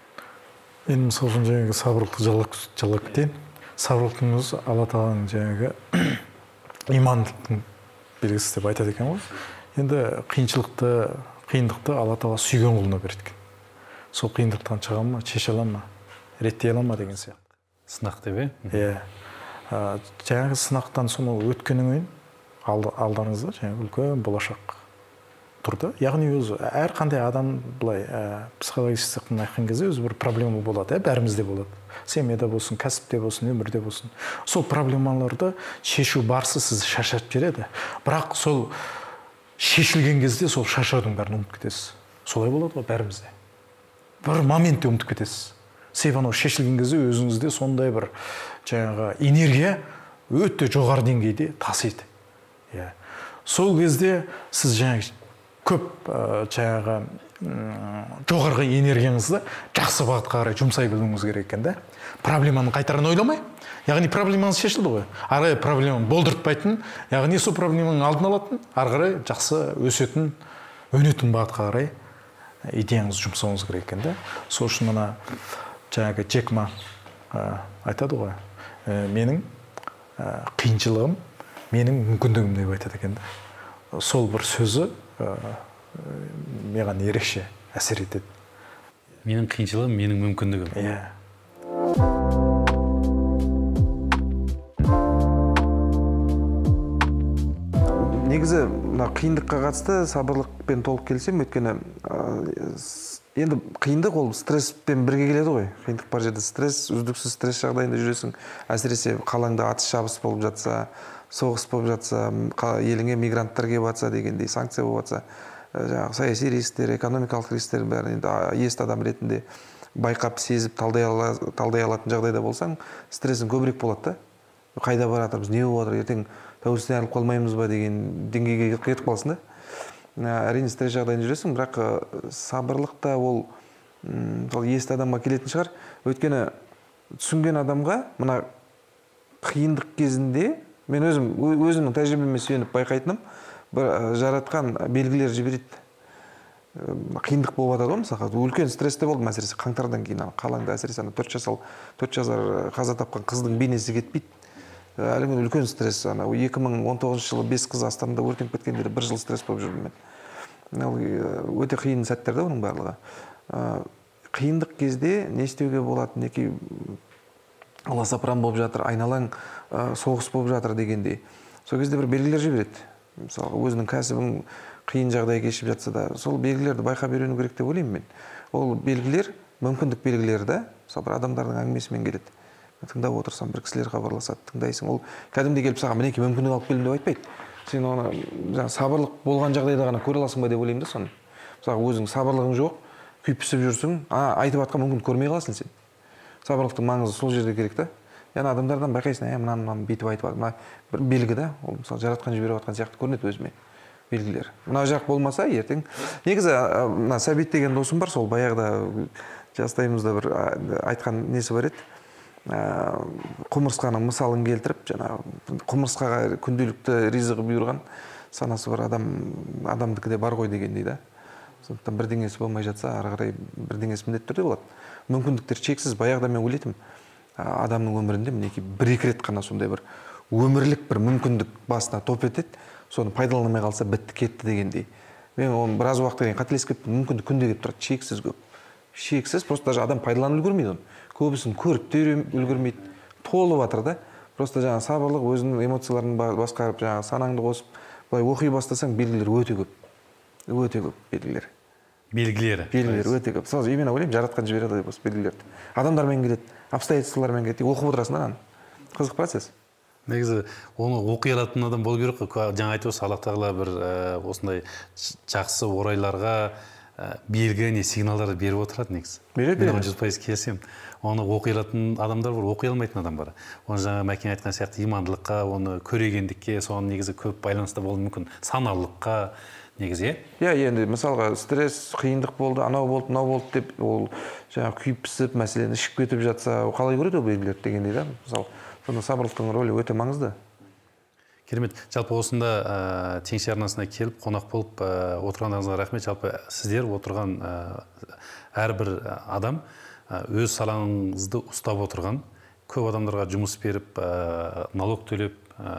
Мен мысал үшін жаңағы сабырлықты жалап кетейін. Сабырлықтың өзі Алла тағаланың жаңағы имандылықтың белгісі деп айтады екен ғой. Енді қиыншылықты, қиындықты Алла тағала сүйген құлына береді екен. Сол қиындықтан шыға ма, шеше ала ма, реттей ала ма деген сияқты. Сынақ деп, е? Иә. Жаңағы сынақтан соны өткеннен кейін алдарыңызда жаңағы үлкен болашақ тұрды. Яғни өзі әрқандай адам былай психологически айтқан кезде өзі бір проблема болады, бәрімізде болады. Семьяда болсын, кәсіпте болсын, өмірде болсын. Сол проблемаларды шешу барысы сізді шаршатып жібереді. Бірақ сол шешілген кезде сол шаршаудың бәрін ұмытып кетесіз. Солай болады ғой бәрімізде. Бір моментте ұмытып кетесіз. Себебі анау шешілген кезде өзіңізде сондай бір жаңағы энергия өте жоғары деңгейде тасиды. Иә. Сол кезде сіз жаңағы көп жаңағы жоғарғы энергияңызды жақсы бағытқа қарай жұмсай білуіңіз керек екен да. Проблеманы қайтардан ойламай, яғни проблемаңыз шешілді ғой. Ары қарай проблеманы болдыртпайтын, яғни сол проблеманың алдын алатын, ары қарай жақсы өсетін, өнетін бағытқа қарай идеяңызды жұмсауыңыз керек екен да. Сол үшін мына жаңағы Джек Ма айтады ғой, менің қиыншылығым менің мүмкіндігім деп айтады екен да. Сол бір сөзі маған ерекше әсер етеді. Менің қиыншылығым, менің мүмкіндігім. Иә. Негізі мына қиындыққа қатысты сабырлықпен толық келсем, өйткені енді қиындық ол стресспен бірге келеді ғой. Қиындық бар жерде стресс, үздіксіз стресс жағдайында жүресің. Әсіресе қалаңда атыс шабыс болып жатса, соғыс болып жатса, еліңе мигранттар келіп жатса дегендей, санкция болып жатса, жаңағы саяси рисктер, экономикалық рисктер бәрін енді есті адам ретінде байқап, сезіп, талдай алатын жағдайда болсаң, стрессің көбірек болады да. Қайда бар жатырмыз, не болып жатыр, ертең тәуелсіздіктен айырылып қалмаймыз ба деген деңгейге кетіп қаласың да. Әрине стресс жағдайында жүресің, бірақ сабырлық та ол есті адамға келетін шығар. Өйткені түсінген адамға мына қиындық кезінде мен өзім өзімнің тәжірибеме сүйеніп байқайтыным, бір жаратқан белгілер жібереді. қиындық болып жатады ғой, мысалға үлкен стрессте болдым әсіресе қаңтардан кейін. Қалаңда әсіресе төрт жасар төрт жасар қаза тапқан қыздың бейнесі кетпейді. Әлі күн үлкен стресс. Ана екі мың он тоғызыншы жылы бес қыз Астанада өртеніп кеткенде де бір жыл стресс болып жүрдім мен. Өте қиын сәттер да оның барлығы. Қиындық кезде не істеуге болады, неке аласапыран болып жатыр, айналаң соғыс болып жатыр дегендей. Сол кезде бір белгілер жібереді. Мысалы, өзінің кәсібін қиын жағдай кешіп жатса да, сол белгілерді байқап үйрену керек деп ойлаймын мен. Ол белгілер, мүмкіндік белгілері да, мысалы бір адамдардың әңгімесімен келеді. Тыңдап отырсам, бір кісілер хабарласады, тыңдайсың. Ол кәдімгідей келіп саған мінекей мүмкіндік алып келдім деп айтпайды. Сен оны жаңа сабырлық болған жағдайда ғана көре аласың ба деп ойлаймын да соны. Мысалы, өзің сабырлығың жоқ, күйіп пісіп жүрсің, а айтып жатқан мүмкіндік көрмей қаласың сен. Сабырлықтың маңызы сол жерде керек та. Яғни адамдардан байқайсың, ә мынаны мынаны бүйтіп айтып жатыр. Мына бір белгі да, ол мысалы жаратқан жіберіп жатқан сияқты көрінеді өзіме. Белгілер. Мына жақ болмаса, ертең негізі мына Сәбит деген досым бар, сол баяғыда жастайымызда бір айтқан несі бар еді. Құмырсқаның мысалын келтіріп, жаңа құмырсқаға күнделікті ризығы бұйырған санасы бар адам адамдікі де бар ғой дегендей да. Сондықтан бірдеңесі болмай жатса, ары қарай бірдеңесі міндетті түрде болады. Мүмкіндіктер шексіз. Баяғыда мен ойлайтынмын, адамның өмірінде мінекей бір-екі рет қана сондай бір өмірлік бір мүмкіндік басына топ етеді, соны пайдаланмай қалса бітті кетті дегендей. Мен оны біраз уақытқа дейін қателесіп кеттім. Мүмкіндік күнде келіп тұрады, шексіз көп. Шексіз, просто даже адам пайдаланып үлгермейді оны. Көбісін көріп те үлгермейді, толып жатыр да. Просто жаңа сабырлық, өзінің эмоцияларын басқарып, жаңа санаңды қосып, былай оқи бастасаң, белгілер өте көп. Өте көп белгілер. Белгілері. Белгілер өте көп. Сол именно ойлаймын, жаратқан жібереді осы белгілерді. Адамдармен келеді, обстоятельстволармен келеді, оқып отырасың да. Қызық процесс. Негізі оны оқи алатын адам болу керек қой. Жаңа айтып отырсыз, Аллах тағала бір осындай жақсы орайларға белгі не сигналдарды беріп отырады негізі. Береді. Мен жүз пайыз келісемін. Оны оқи алатын адамдар бар, оқи алмайтын адам бар. Оны жаңа Мәкен айтқан сияқты имандылыққа, оны көрегендікке, соған негізі көп байланысты болуы мүмкін. Саналылыққа негізі, иә? Иә, енді мысалға стресс, қиындық болды, анау болды, мынау болды деп, ол жаңа күйіп пісіп, мәселені ішіп кетіп жатса, қалай көреді ол белгілерді дегендей да. Мысалы, сонда сабырлықтың рөлі өте маңызды. Керемет. Жалпы осында Теңізші арнасына келіп, қонақ болып отырғандарыңызға рахмет. Жалпы сіздер отырған әрбір адам өз салаңызды ұстап отырған, көп адамдарға жұмыс беріп, налог төлеп,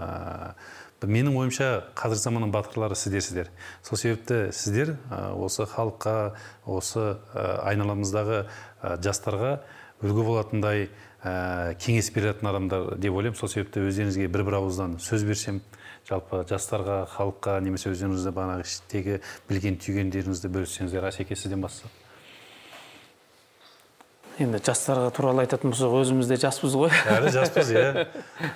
менің ойымша қазір заманның батырлары сіздерсіздер. Сол себепті сіздер осы халыққа, осы айналамыздағы жастарға үлгі болатындай кеңес беретін адамдар деп ойлаймын. Сол себепті өздеріңізге бір-бір ауыздан сөз берсем, жалпы жастарға, халыққа, немесе өздеріңізді бағанағы іштегі білген түйгендеріңізді бөліссеңіздер. Асеке, сізден бастасақ. Енді жастарға туралы айтатын болсақ, өзіміз де жаспыз ғой. Әлі жаспыз, иә.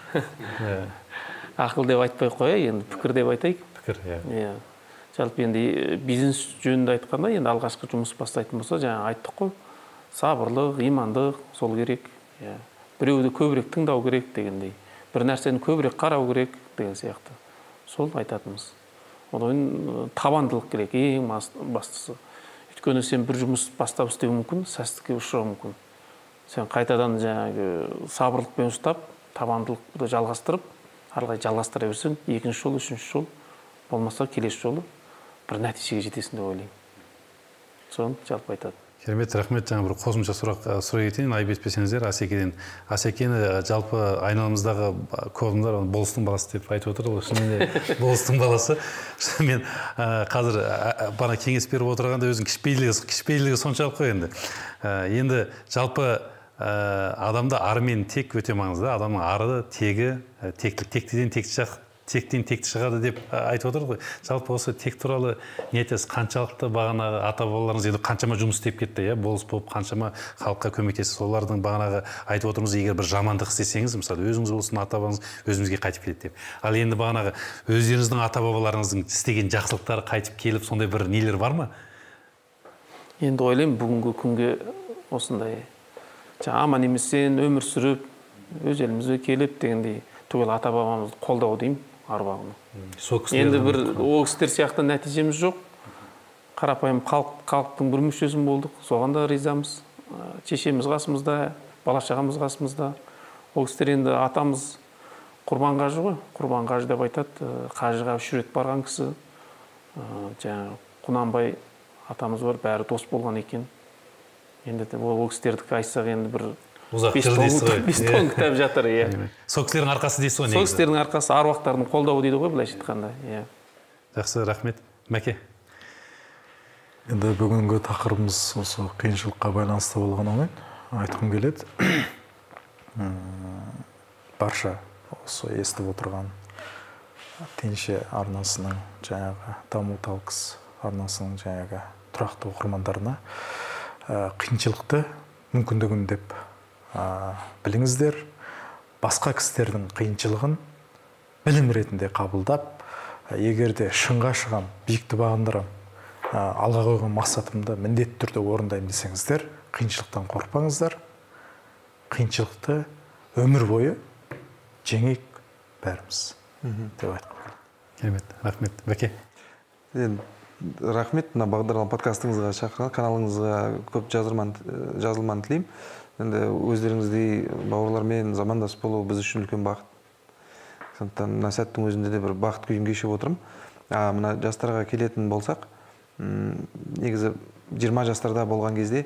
Ақыл деп айтпай қояйық, енді пікір деп айтайық. Пікір, иә. Жалпы енді бизнес жөнінде айтқанда, енді алғашқы жұмыс бастайтын болса, жаңа айттық қой, сабырлық, имандық, сол керек. Біреуді көбірек тыңдау керек дегендей. Бір нәрсені көбірек қарау керек деген сияқты. Сол айтатынымыз. Одан табандылық керек, ең бастысы. Өйткені сен бір жұмыс бастап істеу мүмкін, сәтсіздікке ұшырауы мүмкін. Сен қайтадан жаңағы сабырлықпен ұстап, табандылықты жалғастырып, аралай жалғастыра берсең, екінші жол, үшінші жол, болмаса келесі жолы бір нәтижеге жетесің деп ойлаймын. Соны жалпы айтады. Керемет, рахмет. Жаңа бір қосымша сұрақ сұрай кетейін, айып етпесеңіздер. Асекеден. Асекені жалпы айналамыздағы көп адамдар болыстың баласы деп айтып отыр. Ол шынымен де болыстың баласы. Мен қазір бана кеңес беріп отырғанда өзінің кішіпейілігі, кішіпейілігі соншалық қой енді. Енді жалпы адамда ары мен тек өте маңызды. Адамның ары, тегі, тектілік, тектіден текті жақ, тектен текті шығады деп айтып отыр ғой. Жалпы осы тек туралы не айтасыз? Қаншалықты бағанағы ата-бабаларыңыз енді қаншама жұмыс істеп кетті, иә? Болыс болып қаншама халыққа көмектесті. Олардың бағанағы айтып отырмыз, егер бір жамандық істесеңіз, мысалы өзіңіз болсын, ата-бабаңыз өзімізге қайтып келеді деп. Ал енді бағанағы өздеріңіздің ата-бабаларыңыздың істеген жақсылықтары қайтып келіп, сондай бір нелер бар ма? Енді ойлаймын, бүгінгі күнге осындай аман еместен өмір сүріп, өз елімізге келіп дегендей түгел ата-бабамызды қолдау деймін. Арбағыны. Енді бір ол кісілер сияқты нәтижеміз жоқ. Қарапайым халықтың бір мүшесін болдық. Соған да ризамыз. Шешеміз қасымызда, бала-шағамыз қасымызда. Ол кісілер енді атамыз Құрбан қажы ғой. Құрбан қажы деп айтады. Қажыға үш рет барған кісі. Жаңағы Құнанбай атамыз бар, бәрі дос болған екен. Енді ол кісілердікі айтсақ енді бір ұзақ бес жыр дейсіз ғой. бес том кітап жатыр, иә. Сол кісілердің арқасы дейсіз ғой Сол кісілердің арқасы, аруақтардың қолдауы дейді ғой, былайша айтқанда, иә. Жақсы, рахмет. Мәке. Енді бүгінгі тақырыбымыз осы қиыншылыққа байланысты болғанымен айтқым келеді. Барша осы естіп отырған Тенше арнасының жаңағы Даму Талкс арнасының жаңағы тұрақты оқырмандарына қиыншылықты мүмкіндігін деп біліңіздер. Басқа кісілердің қиыншылығын білім ретінде қабылдап, егерде шыңға шығам, биікті бағындырам, алға қойған мақсатымды міндетті түрде орындаймын десеңіздер, қиыншылықтан қорықпаңыздар. Қиыншылықты өмір бойы жеңейік бәріміз деп айтқым келеді. Керемет, рахмет. Бәке. Рахмет, мына бағдарлама подкастыңызға шақырған, каналыңызға көп жазылман тілеймін. Енді өздеріңіздей бауырлармен замандас болу біз үшін үлкен бақыт. Сондықтан мына сәттің өзінде де бір бақыт күйін кешіп отырмын. Мына жастарға келетін болсақ, негізі жиырма жастарда болған кезде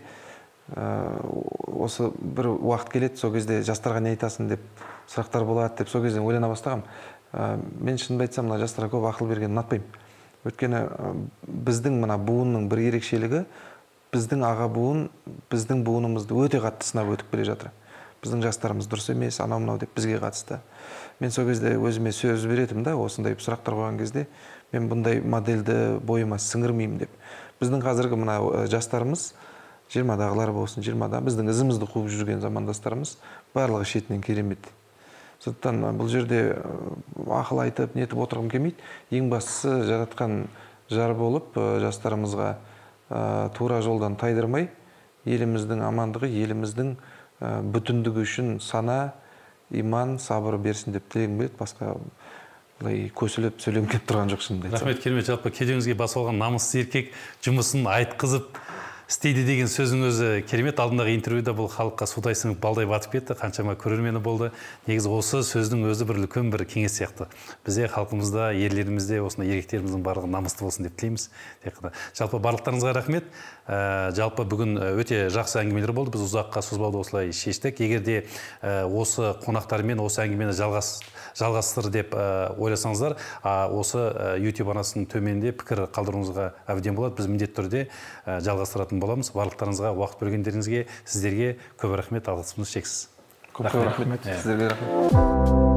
осы бір уақыт келеді, сол кезде жастарға не айтасың деп сұрақтар болады деп сол кезден ойлана бастағам. Мен шынымды айтсам, мына жастарға көп ақыл берген ұнатпаймын. Өйткені біздің мына буынның бір ерекшелігі, біздің аға буын біздің буынымызды өте қатты сынап өтіп келе жатыр. Біздің жастарымыз дұрыс емес, анау мынау деп бізге қатысты. Мен сол кезде өзіме сөз беретім да, осындай сұрақтар қойған кезде, мен бұндай модельді бойыма сіңірмеймін деп. Біздің қазіргі мына жастарымыз, жиырмадағылар болсын, жиырмада біздің ізімізді қуып жүрген замандастарымыз барлығы шетінен керемет. Сондықтан бұл жерде ақыл айтып, нетіп отырғым келмейді. Ең бастысы жаратқан жар болып, жастарымызға тура жолдан тайдырмай, еліміздің амандығы, еліміздің бүтіндігі үшін сана, иман, сабыр берсін деп тілегім келеді. Басқа былай көсіліп сөйлем келіп тұрған жоқ шынымды айтсам. Рахмет, керемет. Жалпы кедеріңізге басып алған намысты еркек жұмысын айтқызып істейді деген сөздің өзі керемет. Алдындағы интервьюда бұл халыққа судай сіңіп балдай батып кетті, қаншама көрермені болды. Негізі осы сөздің өзі бір үлкен бір кеңес сияқты. Бізде халқымызда, ерлерімізде, осындай еркектеріміздің барлығы намысты болсын деп тілейміз. Жалпы барлықтарыңызға рахмет. Жалпы бүгін өте жақсы әңгімелер болды. Біз ұзаққа созбауды осылай шештік. Егер де осы қонақтармен осы әңгімені жалғастыр деп ойласаңыздар, осы YouTube арнасының төменінде пікір қалдыруыңызға әбден болады. Біз міндетті түрде жалғастыратын боламыз. Барлықтарыңызға уақыт бөлгендеріңізге, сіздерге көп рахмет, алғысымыз шексіз. Көп рахмет. Сіздерге рахмет.